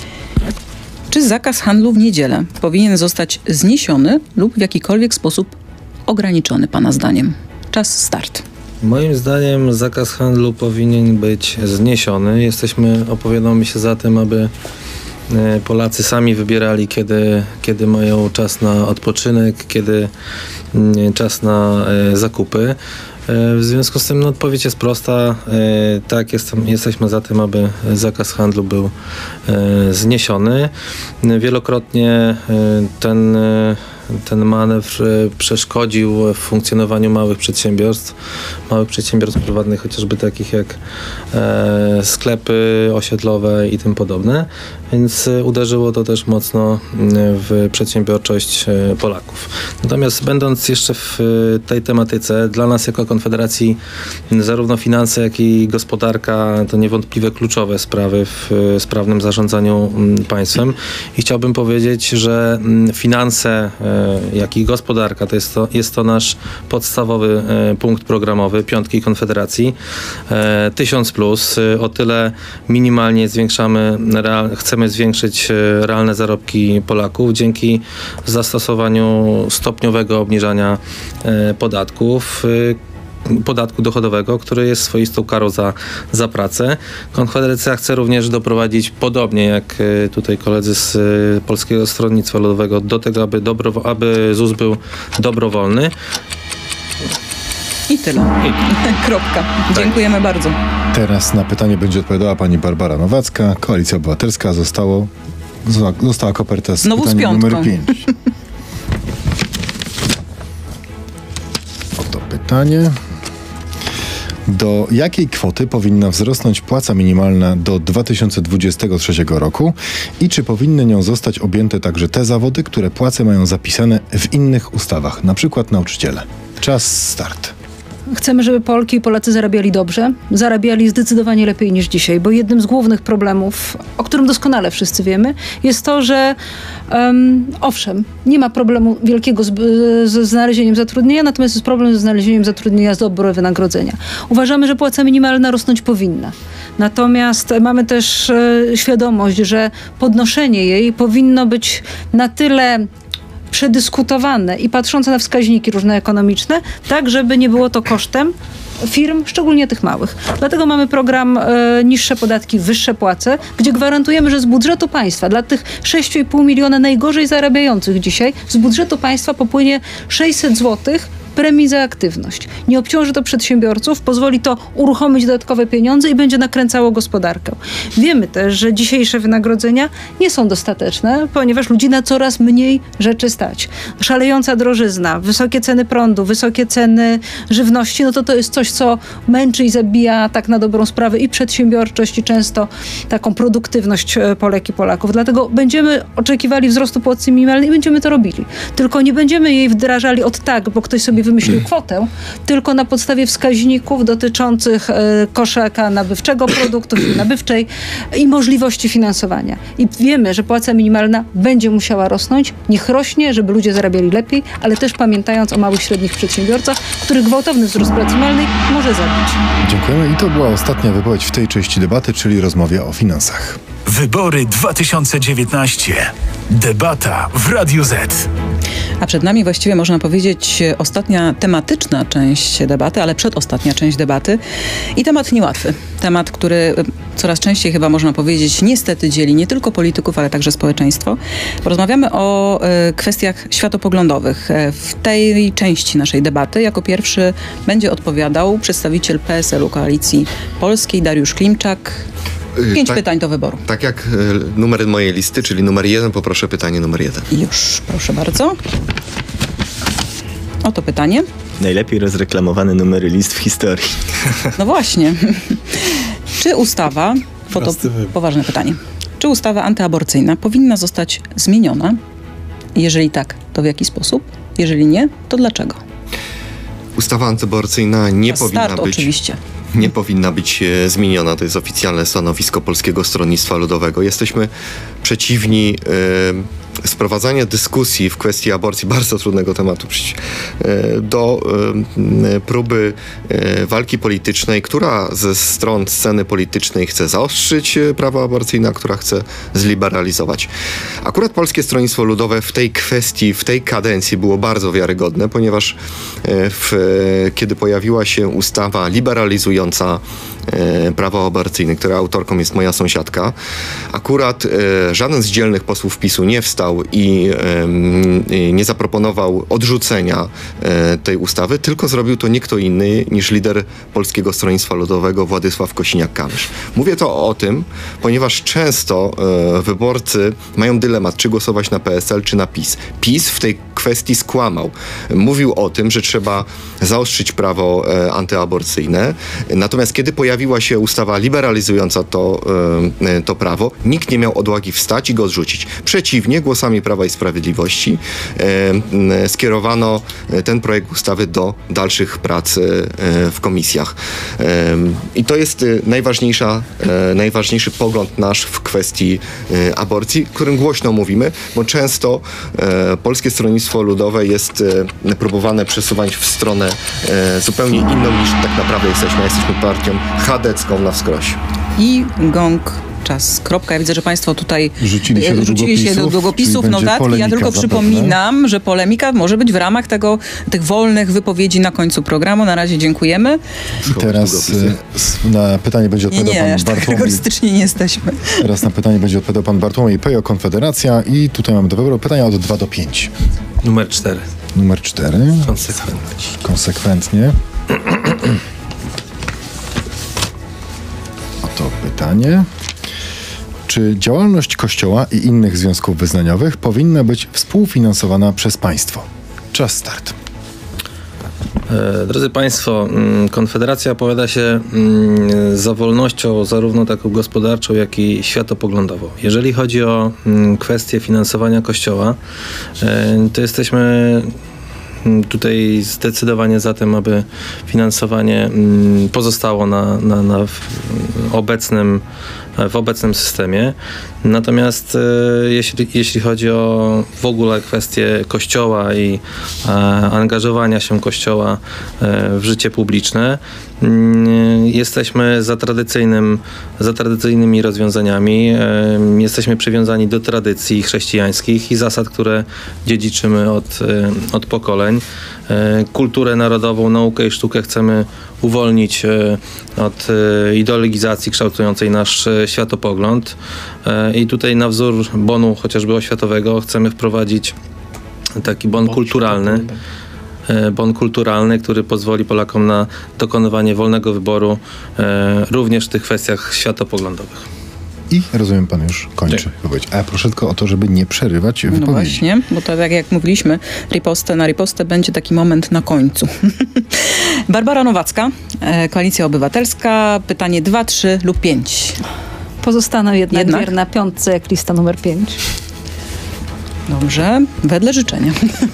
Czy zakaz handlu w niedzielę powinien zostać zniesiony lub w jakikolwiek sposób ograniczony, pana zdaniem? Czas start. Moim zdaniem zakaz handlu powinien być zniesiony. Jesteśmy, opowiadamy się za tym, aby Polacy sami wybierali, kiedy, kiedy mają czas na odpoczynek, kiedy czas na zakupy. W związku z tym no, odpowiedź jest prosta. Tak, jestem, jesteśmy za tym, aby zakaz handlu był zniesiony. Wielokrotnie ten ten manewr przeszkodził w funkcjonowaniu małych przedsiębiorstw, małych przedsiębiorstw prywatnych, chociażby takich jak e, sklepy osiedlowe i tym podobne, więc uderzyło to też mocno w przedsiębiorczość Polaków. Natomiast będąc jeszcze w tej tematyce, dla nas jako Konfederacji zarówno finanse, jak i gospodarka to niewątpliwie kluczowe sprawy w sprawnym zarządzaniu państwem. I chciałbym powiedzieć, że finanse, jak i gospodarka to jest to, jest to nasz podstawowy punkt programowy Piątki Konfederacji. Tysiąc plus. O tyle minimalnie zwiększamy, chcemy zwiększyć realne zarobki Polaków dzięki zastosowaniu stopniowego obniżania podatków. Podatku dochodowego, który jest swoistą karą za, za pracę. Konfederacja chce również doprowadzić, podobnie jak tutaj koledzy z Polskiego Stronnictwa Ludowego, do tego, aby, dobro, aby Z U S był dobrowolny. I tyle. I kropka. Dziękujemy bardzo. Teraz na pytanie będzie odpowiadała pani Barbara Nowacka. Koalicja Obywatelska. Zostało, została koperta z Znowu pytaniem z numer pięć. Oto pytanie. Do jakiej kwoty powinna wzrosnąć płaca minimalna do dwa tysiące dwudziestego trzeciego roku i czy powinny nią zostać objęte także te zawody, które płace mają zapisane w innych ustawach, na przykład nauczyciele? Czas start. Chcemy, żeby Polki i Polacy zarabiali dobrze, zarabiali zdecydowanie lepiej niż dzisiaj, bo jednym z głównych problemów, o którym doskonale wszyscy wiemy, jest to, że um, owszem, nie ma problemu wielkiego z, z znalezieniem zatrudnienia, natomiast jest problem ze znalezieniem zatrudnienia z dobre wynagrodzenia. Uważamy, że płaca minimalna rosnąć powinna. Natomiast mamy też e, świadomość, że podnoszenie jej powinno być na tyle przedyskutowane i patrzące na wskaźniki różne ekonomiczne, tak żeby nie było to kosztem firm, szczególnie tych małych. Dlatego mamy program e, niższe podatki, wyższe płace, gdzie gwarantujemy, że z budżetu państwa dla tych sześć i pół miliona najgorzej zarabiających dzisiaj z budżetu państwa popłynie sześćset złotych premii za aktywność. Nie obciąży to przedsiębiorców, pozwoli to uruchomić dodatkowe pieniądze i będzie nakręcało gospodarkę. Wiemy też, że dzisiejsze wynagrodzenia nie są dostateczne, ponieważ ludzi na coraz mniej rzeczy stać. Szalejąca drożyzna, wysokie ceny prądu, wysokie ceny żywności, no to to jest coś, co męczy i zabija tak na dobrą sprawę i przedsiębiorczość, i często taką produktywność Polek i Polaków. Dlatego będziemy oczekiwali wzrostu płacy minimalnej i będziemy to robili. Tylko nie będziemy jej wdrażali od tak, bo ktoś sobie wymyślił kwotę, tylko na podstawie wskaźników dotyczących e, koszyka nabywczego, produktów nabywczej i możliwości finansowania. I wiemy, że płaca minimalna będzie musiała rosnąć, niech rośnie, żeby ludzie zarabiali lepiej, ale też pamiętając o małych i średnich przedsiębiorcach, których gwałtowny wzrost pracy minimalnej może zabić. Dziękujemy i to była ostatnia wypowiedź w tej części debaty, czyli rozmowie o finansach. Wybory dwa tysiące dziewiętnaście. Debata w Radiu Z. A przed nami właściwie można powiedzieć ostatnia tematyczna część debaty, ale przedostatnia część debaty i temat niełatwy. Temat, który coraz częściej chyba można powiedzieć niestety dzieli nie tylko polityków, ale także społeczeństwo. Porozmawiamy o y, kwestiach światopoglądowych. W tej części naszej debaty jako pierwszy będzie odpowiadał przedstawiciel P S L u Koalicji Polskiej Dariusz Klimczak. Pięć tak, pytań do wyboru. Tak jak y, numer mojej listy, czyli numer jeden, poproszę pytanie numer jeden. Już, proszę bardzo. Oto pytanie. Najlepiej rozreklamowany numery list w historii. No właśnie. Czy ustawa, bo to poważne pytanie, czy ustawa antyaborcyjna powinna zostać zmieniona? Jeżeli tak, to w jaki sposób? Jeżeli nie, to dlaczego? Ustawa antyaborcyjna nie Na powinna start, być... oczywiście. Nie powinna być e, zmieniona. To jest oficjalne stanowisko Polskiego Stronnictwa Ludowego. Jesteśmy przeciwni e, sprowadzaniu dyskusji w kwestii aborcji, bardzo trudnego tematu, e, do e, próby e, walki politycznej, która ze stron sceny politycznej chce zaostrzyć prawo aborcyjne, a która chce zliberalizować. Akurat Polskie Stronnictwo Ludowe w tej kwestii, w tej kadencji było bardzo wiarygodne, ponieważ e, w, e, kiedy pojawiła się ustawa liberalizująca E, prawo aborcyjne, której autorką jest moja sąsiadka. Akurat e, żaden z dzielnych posłów PiSu nie wstał i e, nie zaproponował odrzucenia e, tej ustawy, tylko zrobił to nie kto inny niż lider Polskiego Stronnictwa Ludowego Władysław Kosiniak-Kamysz. Mówię to o tym, ponieważ często e, wyborcy mają dylemat, czy głosować na P S L, czy na PiS. PiS w tej kwestii skłamał. Mówił o tym, że trzeba zaostrzyć prawo e, antyaborcyjne. Natomiast kiedy pojawiła się ustawa liberalizująca to, to prawo, nikt nie miał odwagi wstać i go odrzucić. Przeciwnie, głos głosami Prawa i Sprawiedliwości e, skierowano ten projekt ustawy do dalszych prac e, w komisjach. E, I to jest najważniejsza, e, najważniejszy pogląd nasz w kwestii e, aborcji, którym głośno mówimy, bo często e, Polskie Stronnictwo Ludowe jest e, próbowane przesuwać w stronę e, zupełnie inną niż tak naprawdę jesteśmy. Jesteśmy partią chadecką na wskroś. I gong. Czas. Kropka. Ja widzę, że Państwo tutaj rzucili się do rzucili długopisów, się do długopisów notatki. Ja tylko przypominam, zapewne. że polemika może być w ramach tego, tych wolnych wypowiedzi na końcu programu. Na razie dziękujemy. I teraz na pytanie będzie odpowiadał nie, nie, pan aż Bartłomiej. Tak rygorystycznie nie jesteśmy. Teraz na pytanie będzie odpowiadał pan Bartłomiej Pejo, Konfederacja, i tutaj mamy do wyboru pytania od dwa do pięciu. Numer cztery. Numer cztery. Konsekwentnie. Konsekwentnie. Oto pytanie. Czy działalność Kościoła i innych związków wyznaniowych powinna być współfinansowana przez państwo? Czas start. Drodzy Państwo, Konfederacja opowiada się za wolnością zarówno taką gospodarczą, jak i światopoglądową. Jeżeli chodzi o kwestię finansowania Kościoła, to jesteśmy tutaj zdecydowanie za tym, aby finansowanie pozostało na, na, na obecnym, w obecnym systemie. Natomiast e, jeśli, jeśli chodzi o w ogóle kwestię Kościoła i e, angażowania się Kościoła e, w życie publiczne, e, jesteśmy za, tradycyjnym, za tradycyjnymi rozwiązaniami. E, jesteśmy przywiązani do tradycji chrześcijańskich i zasad, które dziedziczymy od, e, od pokoleń. E, kulturę narodową, naukę i sztukę chcemy uwolnić e, od e, ideologizacji kształtującej nasz e, światopogląd. E, I tutaj na wzór bonu chociażby oświatowego chcemy wprowadzić taki bon kulturalny. E, bon kulturalny, który pozwoli Polakom na dokonywanie wolnego wyboru e, również w tych kwestiach światopoglądowych. I rozumiem, pan już kończy wypowiedź. A ja proszę tylko o to, żeby nie przerywać wypowiedzi. No właśnie, bo to tak jak mówiliśmy, ripostę na ripostę będzie taki moment na końcu. Barbara Nowacka, Koalicja Obywatelska, pytanie dwa, trzy lub pięć. Pozostanę jednak, jednak wierna piątce, jak lista numer pięć. Dobrze, wedle życzenia.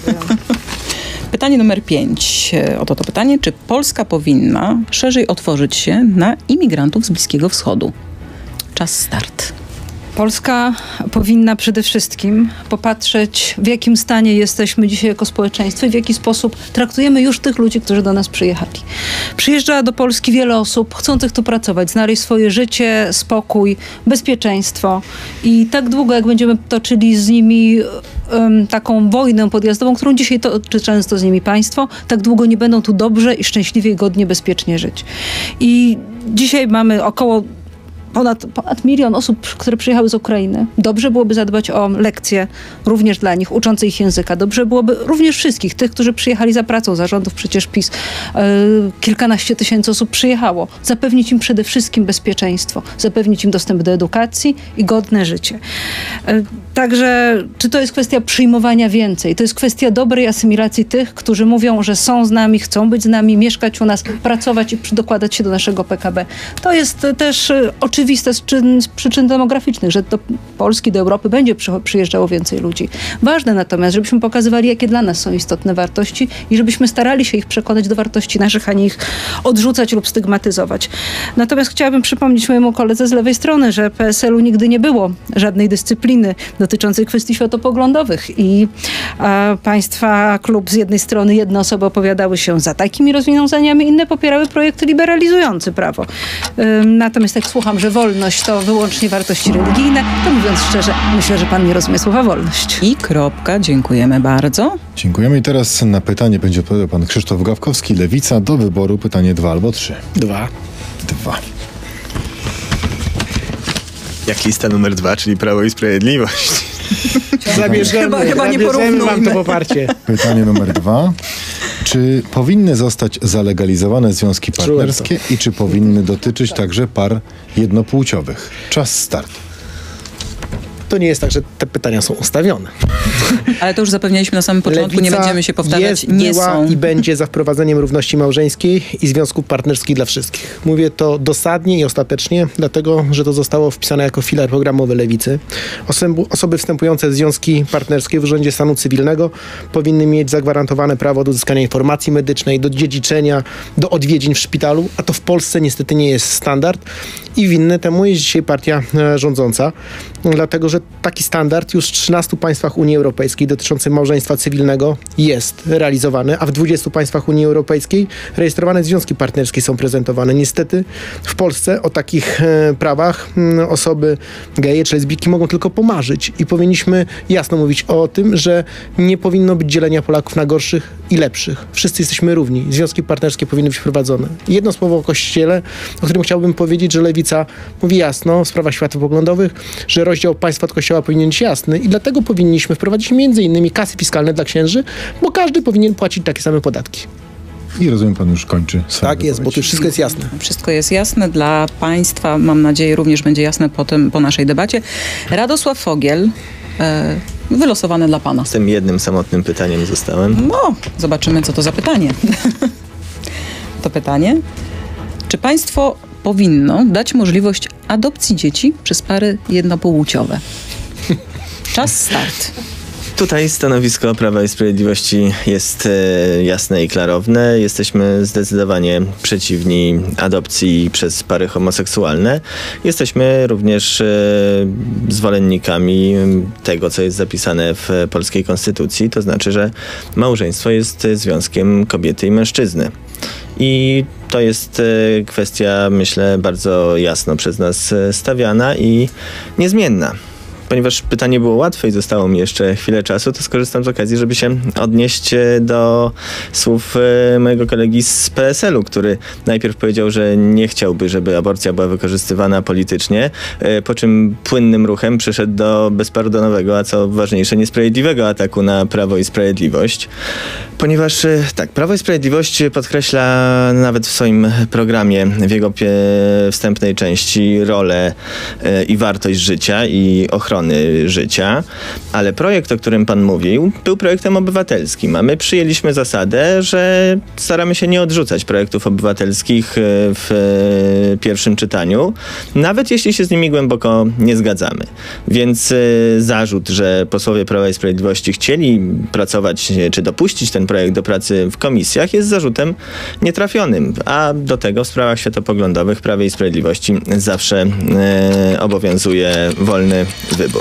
Pytanie numer pięć. Oto to pytanie. Czy Polska powinna szerzej otworzyć się na imigrantów z Bliskiego Wschodu? Czas start. Polska powinna przede wszystkim popatrzeć, w jakim stanie jesteśmy dzisiaj jako społeczeństwo i w jaki sposób traktujemy już tych ludzi, którzy do nas przyjechali. Przyjeżdża do Polski wiele osób chcących tu pracować, znaleźć swoje życie, spokój, bezpieczeństwo i tak długo, jak będziemy toczyli z nimi um, taką wojnę podjazdową, którą dzisiaj toczy często z nimi państwo, tak długo nie będą tu dobrze i szczęśliwie i godnie, bezpiecznie żyć. I dzisiaj mamy około Ponad, ponad milion osób, które przyjechały z Ukrainy. Dobrze byłoby zadbać o lekcje również dla nich, uczące ich języka. Dobrze byłoby również wszystkich tych, którzy przyjechali za pracą, za rządów przecież PiS. Yy, kilkanaście tysięcy osób przyjechało. Zapewnić im przede wszystkim bezpieczeństwo. Zapewnić im dostęp do edukacji i godne życie. Yy, także, czy to jest kwestia przyjmowania więcej? To jest kwestia dobrej asymilacji tych, którzy mówią, że są z nami, chcą być z nami, mieszkać u nas, pracować i dokładać się do naszego P K B. To jest też yy, oczywiste. Oczywiste z, czyn, z przyczyn demograficznych, że do Polski, do Europy będzie przy, przyjeżdżało więcej ludzi. Ważne natomiast, żebyśmy pokazywali, jakie dla nas są istotne wartości i żebyśmy starali się ich przekonać do wartości naszych, a nie ich odrzucać lub stygmatyzować. Natomiast chciałabym przypomnieć mojemu koledze z lewej strony, że P S L-u nigdy nie było żadnej dyscypliny dotyczącej kwestii światopoglądowych i a, państwa klub z jednej strony jedne osoby opowiadały się za takimi rozwiązaniami, inne popierały projekt liberalizujący prawo. Ym, natomiast jak słucham, że wolność to wyłącznie wartości religijne, to mówiąc szczerze, myślę, że pan nie rozumie słowa wolność. I kropka. Dziękujemy bardzo. Dziękujemy. I teraz na pytanie będzie odpowiadał pan Krzysztof Gawkowski, Lewica. Do wyboru pytanie dwa albo trzy. Dwa. Dwa. Jak lista numer dwa, czyli Prawo i Sprawiedliwość. Zabierzemy, chyba, chyba nie zabierzemy wam to poparcie. Pytanie numer dwa. Czy powinny zostać zalegalizowane związki partnerskie i czy powinny dotyczyć także par jednopłciowych? Czas start. To nie jest tak, że te pytania są ustawione. Ale to już zapewnialiśmy na samym początku, Lewica nie będziemy się powtarzać, jest, nie była są. i będzie za wprowadzeniem równości małżeńskiej i związków partnerskich dla wszystkich. Mówię to dosadnie i ostatecznie, dlatego, że to zostało wpisane jako filar programowy Lewicy. Osoby, osoby wstępujące w związki partnerskie w Urzędzie Stanu Cywilnego powinny mieć zagwarantowane prawo do uzyskania informacji medycznej, do dziedziczenia, do odwiedzin w szpitalu, a to w Polsce niestety nie jest standard i winny temu jest dzisiaj partia e, rządząca, dlatego, że taki standard już w trzynastu państwach Unii Europejskiej dotyczący małżeństwa cywilnego jest realizowany, a w dwudziestu państwach Unii Europejskiej rejestrowane związki partnerskie są prezentowane. Niestety w Polsce o takich e, prawach m, osoby geje czy lesbijki mogą tylko pomarzyć i powinniśmy jasno mówić o tym, że nie powinno być dzielenia Polaków na gorszych i lepszych. Wszyscy jesteśmy równi. Związki partnerskie powinny być wprowadzone. Jedno słowo o Kościele, o którym chciałbym powiedzieć, że Lewica mówi jasno w sprawach światopoglądowych, że rozdział państwa od Kościoła powinien być jasny i dlatego powinniśmy wprowadzić między innymi kasy fiskalne dla księży, bo każdy powinien płacić takie same podatki. I rozumiem, pan już kończy swoją Tak jest, bo tu wszystko jest jasne. Wszystko jest jasne dla państwa, mam nadzieję również będzie jasne po, tym, po naszej debacie. Radosław Fogiel, e, wylosowany dla pana. Z tym jednym samotnym pytaniem zostałem. No, zobaczymy, co to za pytanie. To pytanie. Czy państwo powinno dać możliwość adopcji dzieci przez pary jednopłciowe? Czas start. Tutaj stanowisko Prawa i Sprawiedliwości jest e, jasne i klarowne. Jesteśmy zdecydowanie przeciwni adopcji przez pary homoseksualne. Jesteśmy również e, zwolennikami tego, co jest zapisane w polskiej konstytucji. To znaczy, że małżeństwo jest związkiem kobiety i mężczyzny. I to jest e, kwestia, myślę, bardzo jasno przez nas stawiana i niezmienna. Ponieważ pytanie było łatwe i zostało mi jeszcze chwilę czasu, to skorzystam z okazji, żeby się odnieść do słów mojego kolegi z P S L u, który najpierw powiedział, że nie chciałby, żeby aborcja była wykorzystywana politycznie, po czym płynnym ruchem przyszedł do bezpardonowego, a co ważniejsze, niesprawiedliwego ataku na Prawo i Sprawiedliwość. Ponieważ tak, Prawo i Sprawiedliwość podkreśla nawet w swoim programie, w jego wstępnej części rolę i wartość życia i ochronę życia, ale projekt, o którym pan mówił, był projektem obywatelskim, a my przyjęliśmy zasadę, że staramy się nie odrzucać projektów obywatelskich w pierwszym czytaniu, nawet jeśli się z nimi głęboko nie zgadzamy. Więc zarzut, że posłowie Prawa i Sprawiedliwości chcieli pracować, czy dopuścić ten projekt do pracy w komisjach, jest zarzutem nietrafionym, a do tego w sprawach światopoglądowych w Prawie i Sprawiedliwości zawsze e, obowiązuje wolny wybór.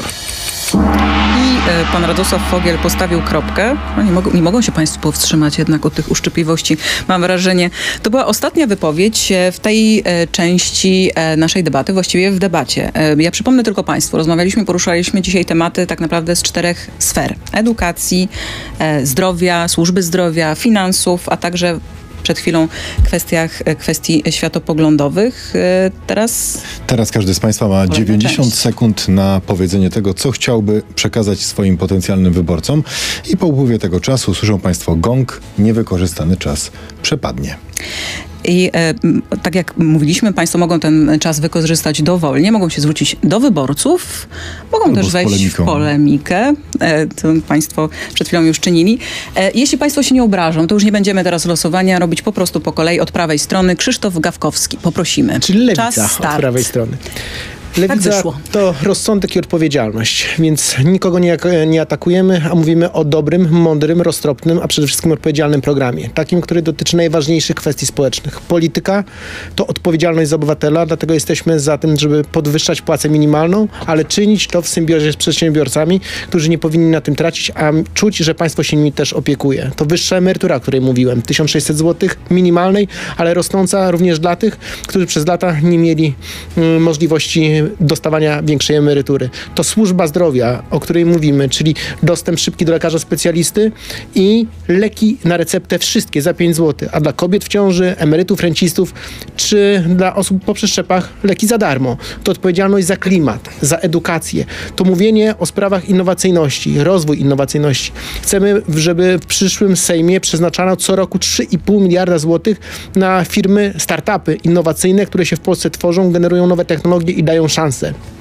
I e, pan Radosław Fogiel postawił kropkę. No nie, mogą, nie mogą się państwo powstrzymać jednak od tych uszczypliwości, mam wrażenie. To była ostatnia wypowiedź w tej e, części e, naszej debaty, właściwie w debacie. E, ja przypomnę tylko państwu, rozmawialiśmy, poruszaliśmy dzisiaj tematy tak naprawdę z czterech sfer. Edukacji, e, zdrowia, służby zdrowia, finansów, a także przed chwilą kwestiach, kwestii światopoglądowych. Teraz... Teraz każdy z państwa ma dziewięćdziesiąt część. sekund na powiedzenie tego, co chciałby przekazać swoim potencjalnym wyborcom i po upływie tego czasu słyszą państwo gong, niewykorzystany czas przepadnie. I e, tak jak mówiliśmy, państwo mogą ten czas wykorzystać dowolnie, mogą się zwrócić do wyborców, mogą Albo też wejść polemiką. w polemikę. E, to państwo przed chwilą już czynili. E, jeśli państwo się nie obrażą, to już nie będziemy teraz losowania robić po prostu po kolei od prawej strony. Krzysztof Gawkowski, poprosimy. Czyli Lewica czas start. od prawej strony. Lewica tak to rozsądek i odpowiedzialność, więc nikogo nie, nie atakujemy, a mówimy o dobrym, mądrym, roztropnym, a przede wszystkim odpowiedzialnym programie. Takim, który dotyczy najważniejszych kwestii społecznych. Polityka to odpowiedzialność za obywatela, dlatego jesteśmy za tym, żeby podwyższać płacę minimalną, ale czynić to w symbiozie z przedsiębiorcami, którzy nie powinni na tym tracić, a czuć, że państwo się nimi też opiekuje. To wyższa emerytura, o której mówiłem, tysiąc sześćset złotych minimalnej, ale rosnąca również dla tych, którzy przez lata nie mieli mm, możliwości dostawania większej emerytury. To służba zdrowia, o której mówimy, czyli dostęp szybki do lekarza specjalisty i leki na receptę wszystkie za pięć złotych, a dla kobiet w ciąży, emerytów, rencistów czy dla osób po przeszczepach leki za darmo. To odpowiedzialność za klimat, za edukację. To mówienie o sprawach innowacyjności, rozwój innowacyjności. Chcemy, żeby w przyszłym Sejmie przeznaczano co roku trzy i pół miliarda złotych na firmy, startupy innowacyjne, które się w Polsce tworzą, generują nowe technologie i dają szansę.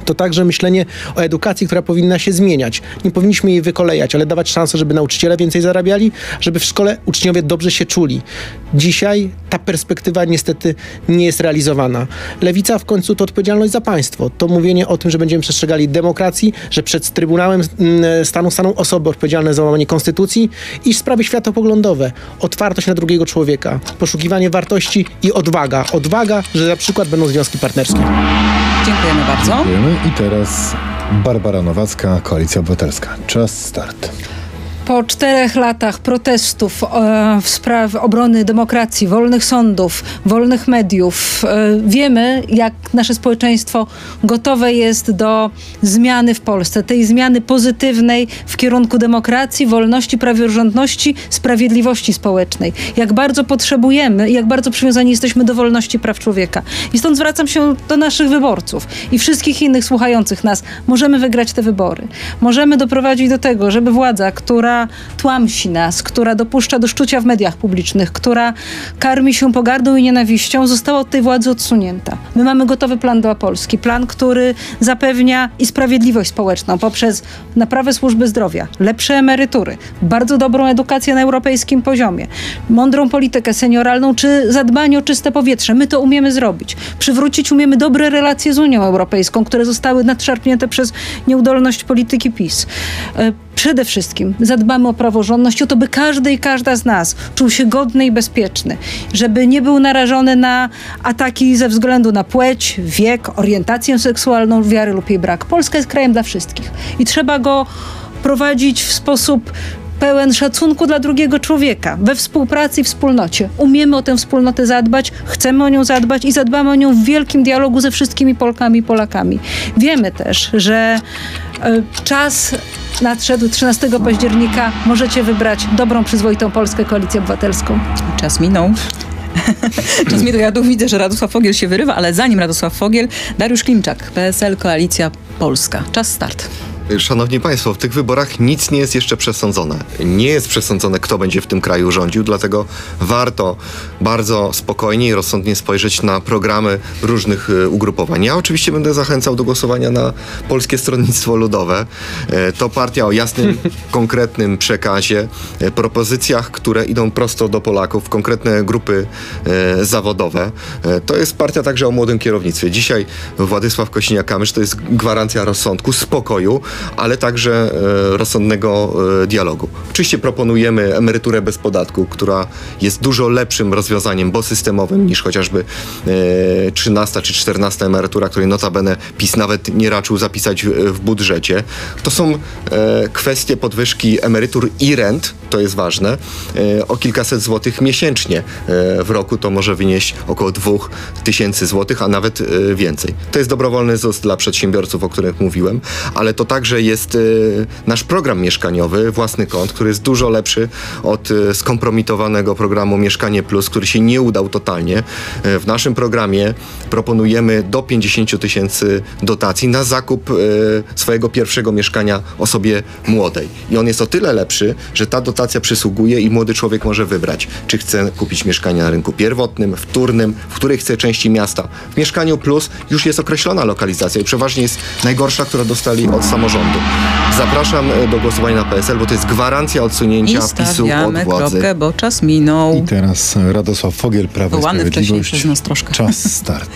To także myślenie o edukacji, która powinna się zmieniać. Nie powinniśmy jej wykolejać, ale dawać szansę, żeby nauczyciele więcej zarabiali, żeby w szkole uczniowie dobrze się czuli. Dzisiaj ta perspektywa niestety nie jest realizowana. Lewica w końcu to odpowiedzialność za państwo. To mówienie o tym, że będziemy przestrzegali demokracji, że przed Trybunałem Stanu staną osoby odpowiedzialne za łamanie konstytucji i sprawy światopoglądowe. Otwartość na drugiego człowieka, poszukiwanie wartości i odwaga. Odwaga, że na przykład będą związki partnerskie. Dziękujemy bardzo. Dziękujemy. I teraz Barbara Nowacka, Koalicja Obywatelska. Czas start. Po czterech latach protestów e, w sprawie obrony demokracji, wolnych sądów, wolnych mediów, e, wiemy, jak nasze społeczeństwo gotowe jest do zmiany w Polsce. Tej zmiany pozytywnej w kierunku demokracji, wolności, praworządności, sprawiedliwości społecznej. Jak bardzo potrzebujemy i jak bardzo przywiązani jesteśmy do wolności praw człowieka. I stąd zwracam się do naszych wyborców i wszystkich innych słuchających nas. Możemy wygrać te wybory. Możemy doprowadzić do tego, żeby władza, która tłamsi nas, która dopuszcza do szczucia w mediach publicznych, która karmi się pogardą i nienawiścią, została od tej władzy odsunięta. My mamy gotowy plan dla Polski. Plan, który zapewnia i sprawiedliwość społeczną poprzez naprawę służby zdrowia, lepsze emerytury, bardzo dobrą edukację na europejskim poziomie, mądrą politykę senioralną czy zadbanie o czyste powietrze. My to umiemy zrobić. Przywrócić umiemy dobre relacje z Unią Europejską, które zostały nadszarpnięte przez nieudolność polityki PiS. Przede wszystkim zadbamy o praworządność, o to, by każdy i każda z nas czuł się godny i bezpieczny, żeby nie był narażony na ataki ze względu na płeć, wiek, orientację seksualną, wiarę lub jej brak. Polska jest krajem dla wszystkich i trzeba go prowadzić w sposób pełen szacunku dla drugiego człowieka, we współpracy i wspólnocie. Umiemy o tę wspólnotę zadbać, chcemy o nią zadbać i zadbamy o nią w wielkim dialogu ze wszystkimi Polkami i Polakami. Wiemy też, że y, czas nadszedł trzynastego października. Możecie wybrać dobrą, przyzwoitą Polskę, Koalicję Obywatelską. Czas minął. Czas minął. Ja tu widzę, że Radosław Fogiel się wyrywa, ale zanim Radosław Fogiel, Dariusz Klimczak, P S L, Koalicja Polska. Czas start. Szanowni Państwo, w tych wyborach nic nie jest jeszcze przesądzone. Nie jest przesądzone, kto będzie w tym kraju rządził, dlatego warto bardzo spokojnie i rozsądnie spojrzeć na programy różnych ugrupowań. Ja oczywiście będę zachęcał do głosowania na Polskie Stronnictwo Ludowe. To partia o jasnym, konkretnym przekazie, propozycjach, które idą prosto do Polaków, konkretne grupy zawodowe. To jest partia także o młodym kierownictwie. Dzisiaj Władysław Kosiniak-Kamysz to jest gwarancja rozsądku, spokoju, ale także e, rozsądnego e, dialogu. Oczywiście proponujemy emeryturę bez podatku, która jest dużo lepszym rozwiązaniem, bo systemowym, niż chociażby e, trzynasta czy czternasta emerytura, której notabene PiS nawet nie raczył zapisać w, w budżecie. To są e, kwestie podwyżki emerytur i rent, to jest ważne, e, o kilkaset złotych miesięcznie. E, w roku to może wynieść około dwóch tysięcy złotych, a nawet e, więcej. To jest dobrowolny ZUS dla przedsiębiorców, o których mówiłem, ale to także jest y, nasz program mieszkaniowy, własny kąt, który jest dużo lepszy od y, skompromitowanego programu Mieszkanie Plus, który się nie udał totalnie. Y, w naszym programie proponujemy do pięćdziesięciu tysięcy dotacji na zakup y, swojego pierwszego mieszkania osobie młodej. I on jest o tyle lepszy, że ta dotacja przysługuje i młody człowiek może wybrać, czy chce kupić mieszkanie na rynku pierwotnym, wtórnym, w której chce części miasta. W Mieszkaniu Plus już jest określona lokalizacja i przeważnie jest najgorsza, która dostali od samorządu. Zapraszam do głosowania na P S L, bo to jest gwarancja odsunięcia PiSu od władzy. Kropkę, bo czas minął. I teraz Radosław Fogiel, Prawo i Sprawiedliwość. Przez nas troszkę. Czas start.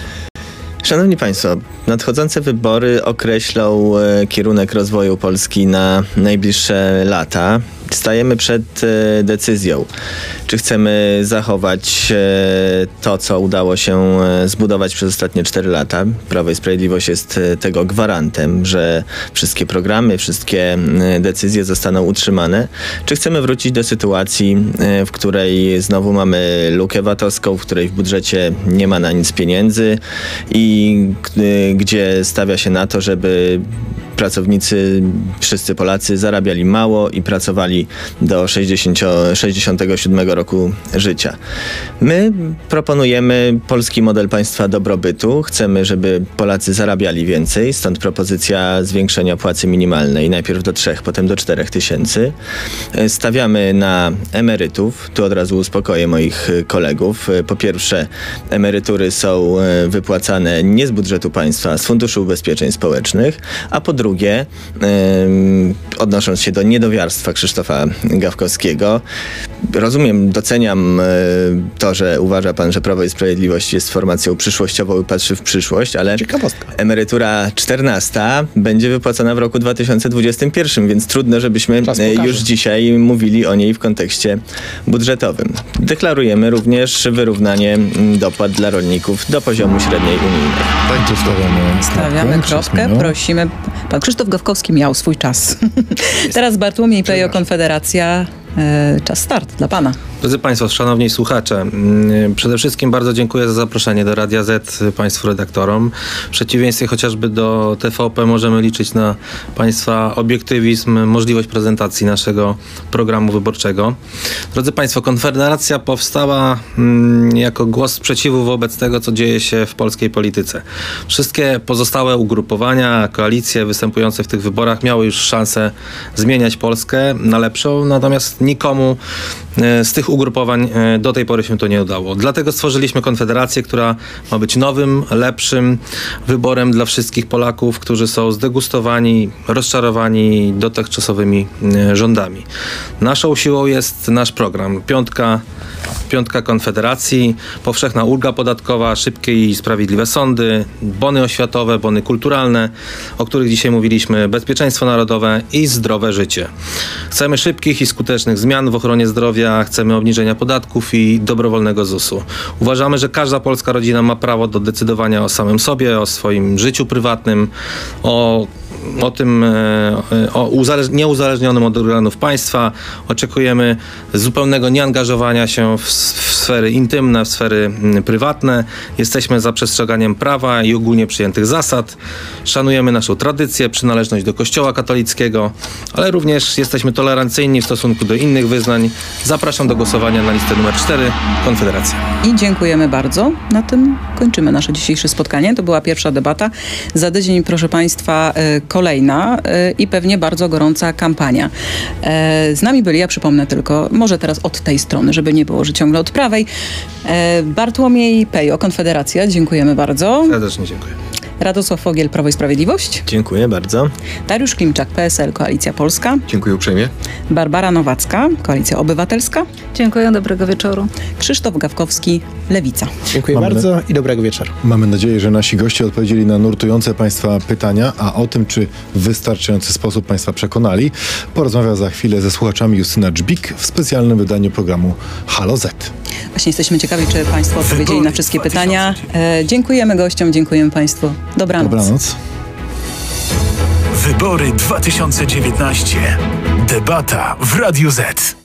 Szanowni Państwo, nadchodzące wybory określą e, kierunek rozwoju Polski na najbliższe lata. Stajemy przed e, decyzją, czy chcemy zachować e, to, co udało się e, zbudować przez ostatnie cztery lata. Prawo i Sprawiedliwość jest e, tego gwarantem, że wszystkie programy, wszystkie e, decyzje zostaną utrzymane. Czy chcemy wrócić do sytuacji, e, w której znowu mamy lukę vatowską, w której w budżecie nie ma na nic pieniędzy i e, gdzie stawia się na to, żeby pracownicy, wszyscy Polacy zarabiali mało i pracowali do sześćdziesiątego siódmego roku życia. My proponujemy polski model państwa dobrobytu. Chcemy, żeby Polacy zarabiali więcej, stąd propozycja zwiększenia płacy minimalnej najpierw do trzech, potem do czterech tysięcy. Stawiamy na emerytów. Tu od razu uspokoję moich kolegów. Po pierwsze, emerytury są wypłacane nie z budżetu państwa, a z Funduszu Ubezpieczeń Społecznych, a po drugie, odnosząc się do niedowiarstwa Krzysztofa Gawkowskiego, rozumiem, doceniam to, że uważa pan, że Prawo i Sprawiedliwość jest formacją przyszłościową i patrzy w przyszłość, ale emerytura czternasta będzie wypłacana w roku dwa tysiące dwudziestym pierwszym, więc trudno, żebyśmy już dzisiaj mówili o niej w kontekście budżetowym. Deklarujemy również wyrównanie dopłat dla rolników do poziomu średniej unijnej. Tak, to stawiamy, Stawiamy kropkę, prosimy. Pan Krzysztof Gawkowski miał swój czas. Teraz Bartłomiej Pejo, Konfederacja. Czas start dla pana. Drodzy Państwo, szanowni słuchacze, przede wszystkim bardzo dziękuję za zaproszenie do Radia Z Państwu redaktorom. W przeciwieństwie chociażby do T V P możemy liczyć na Państwa obiektywizm, możliwość prezentacji naszego programu wyborczego. Drodzy Państwo, Konfederacja powstała mm, jako głos sprzeciwu wobec tego, co dzieje się w polskiej polityce. Wszystkie pozostałe ugrupowania, koalicje występujące w tych wyborach miały już szansę zmieniać Polskę na lepszą, natomiast nikomu z tych ugrupowań do tej pory się to nie udało. Dlatego stworzyliśmy Konfederację, która ma być nowym, lepszym wyborem dla wszystkich Polaków, którzy są zdegustowani, rozczarowani dotychczasowymi rządami. Naszą siłą jest nasz program. Piątka, piątka Konfederacji, powszechna ulga podatkowa, szybkie i sprawiedliwe sądy, bony oświatowe, bony kulturalne, o których dzisiaj mówiliśmy, bezpieczeństwo narodowe i zdrowe życie. Chcemy szybkich i skutecznych zmian w ochronie zdrowia, chcemy obniżenia podatków i dobrowolnego zusu. Uważamy, że każda polska rodzina ma prawo do decydowania o samym sobie, o swoim życiu prywatnym, o o tym o uzależ- nieuzależnionym od organów państwa. Oczekujemy zupełnego nieangażowania się w, w sfery intymne, w sfery prywatne. Jesteśmy za przestrzeganiem prawa i ogólnie przyjętych zasad. Szanujemy naszą tradycję, przynależność do Kościoła katolickiego, ale również jesteśmy tolerancyjni w stosunku do innych wyznań. Zapraszam do głosowania na listę numer cztery, Konfederacja. I dziękujemy bardzo. Na tym kończymy nasze dzisiejsze spotkanie. To była pierwsza debata. Za tydzień, proszę Państwa, kolejna i pewnie bardzo gorąca kampania. Z nami byli, ja przypomnę tylko, może teraz od tej strony, żeby nie było, że ciągle od prawej, Bartłomiej Pejo, Konfederacja. Dziękujemy bardzo. Serdecznie dziękuję. Radosław Fogiel, Prawo i Sprawiedliwość. Dziękuję bardzo. Dariusz Klimczak, P S L, Koalicja Polska. Dziękuję uprzejmie. Barbara Nowacka, Koalicja Obywatelska. Dziękuję, dobrego wieczoru. Krzysztof Gawkowski, Lewica. Dziękuję Mamy bardzo i dobrego wieczoru. Mamy nadzieję, że nasi goście odpowiedzieli na nurtujące Państwa pytania, a o tym, czy w wystarczający sposób Państwa przekonali, porozmawia za chwilę ze słuchaczami Justyna Dżbik w specjalnym wydaniu programu Halo Z. Właśnie jesteśmy ciekawi, czy Państwo odpowiedzieli na wszystkie pytania. E, dziękujemy gościom, dziękujemy Państwu. Dobranoc. Dobranoc. Wybory dwa tysiące dziewiętnaście. Debata w Radiu Z.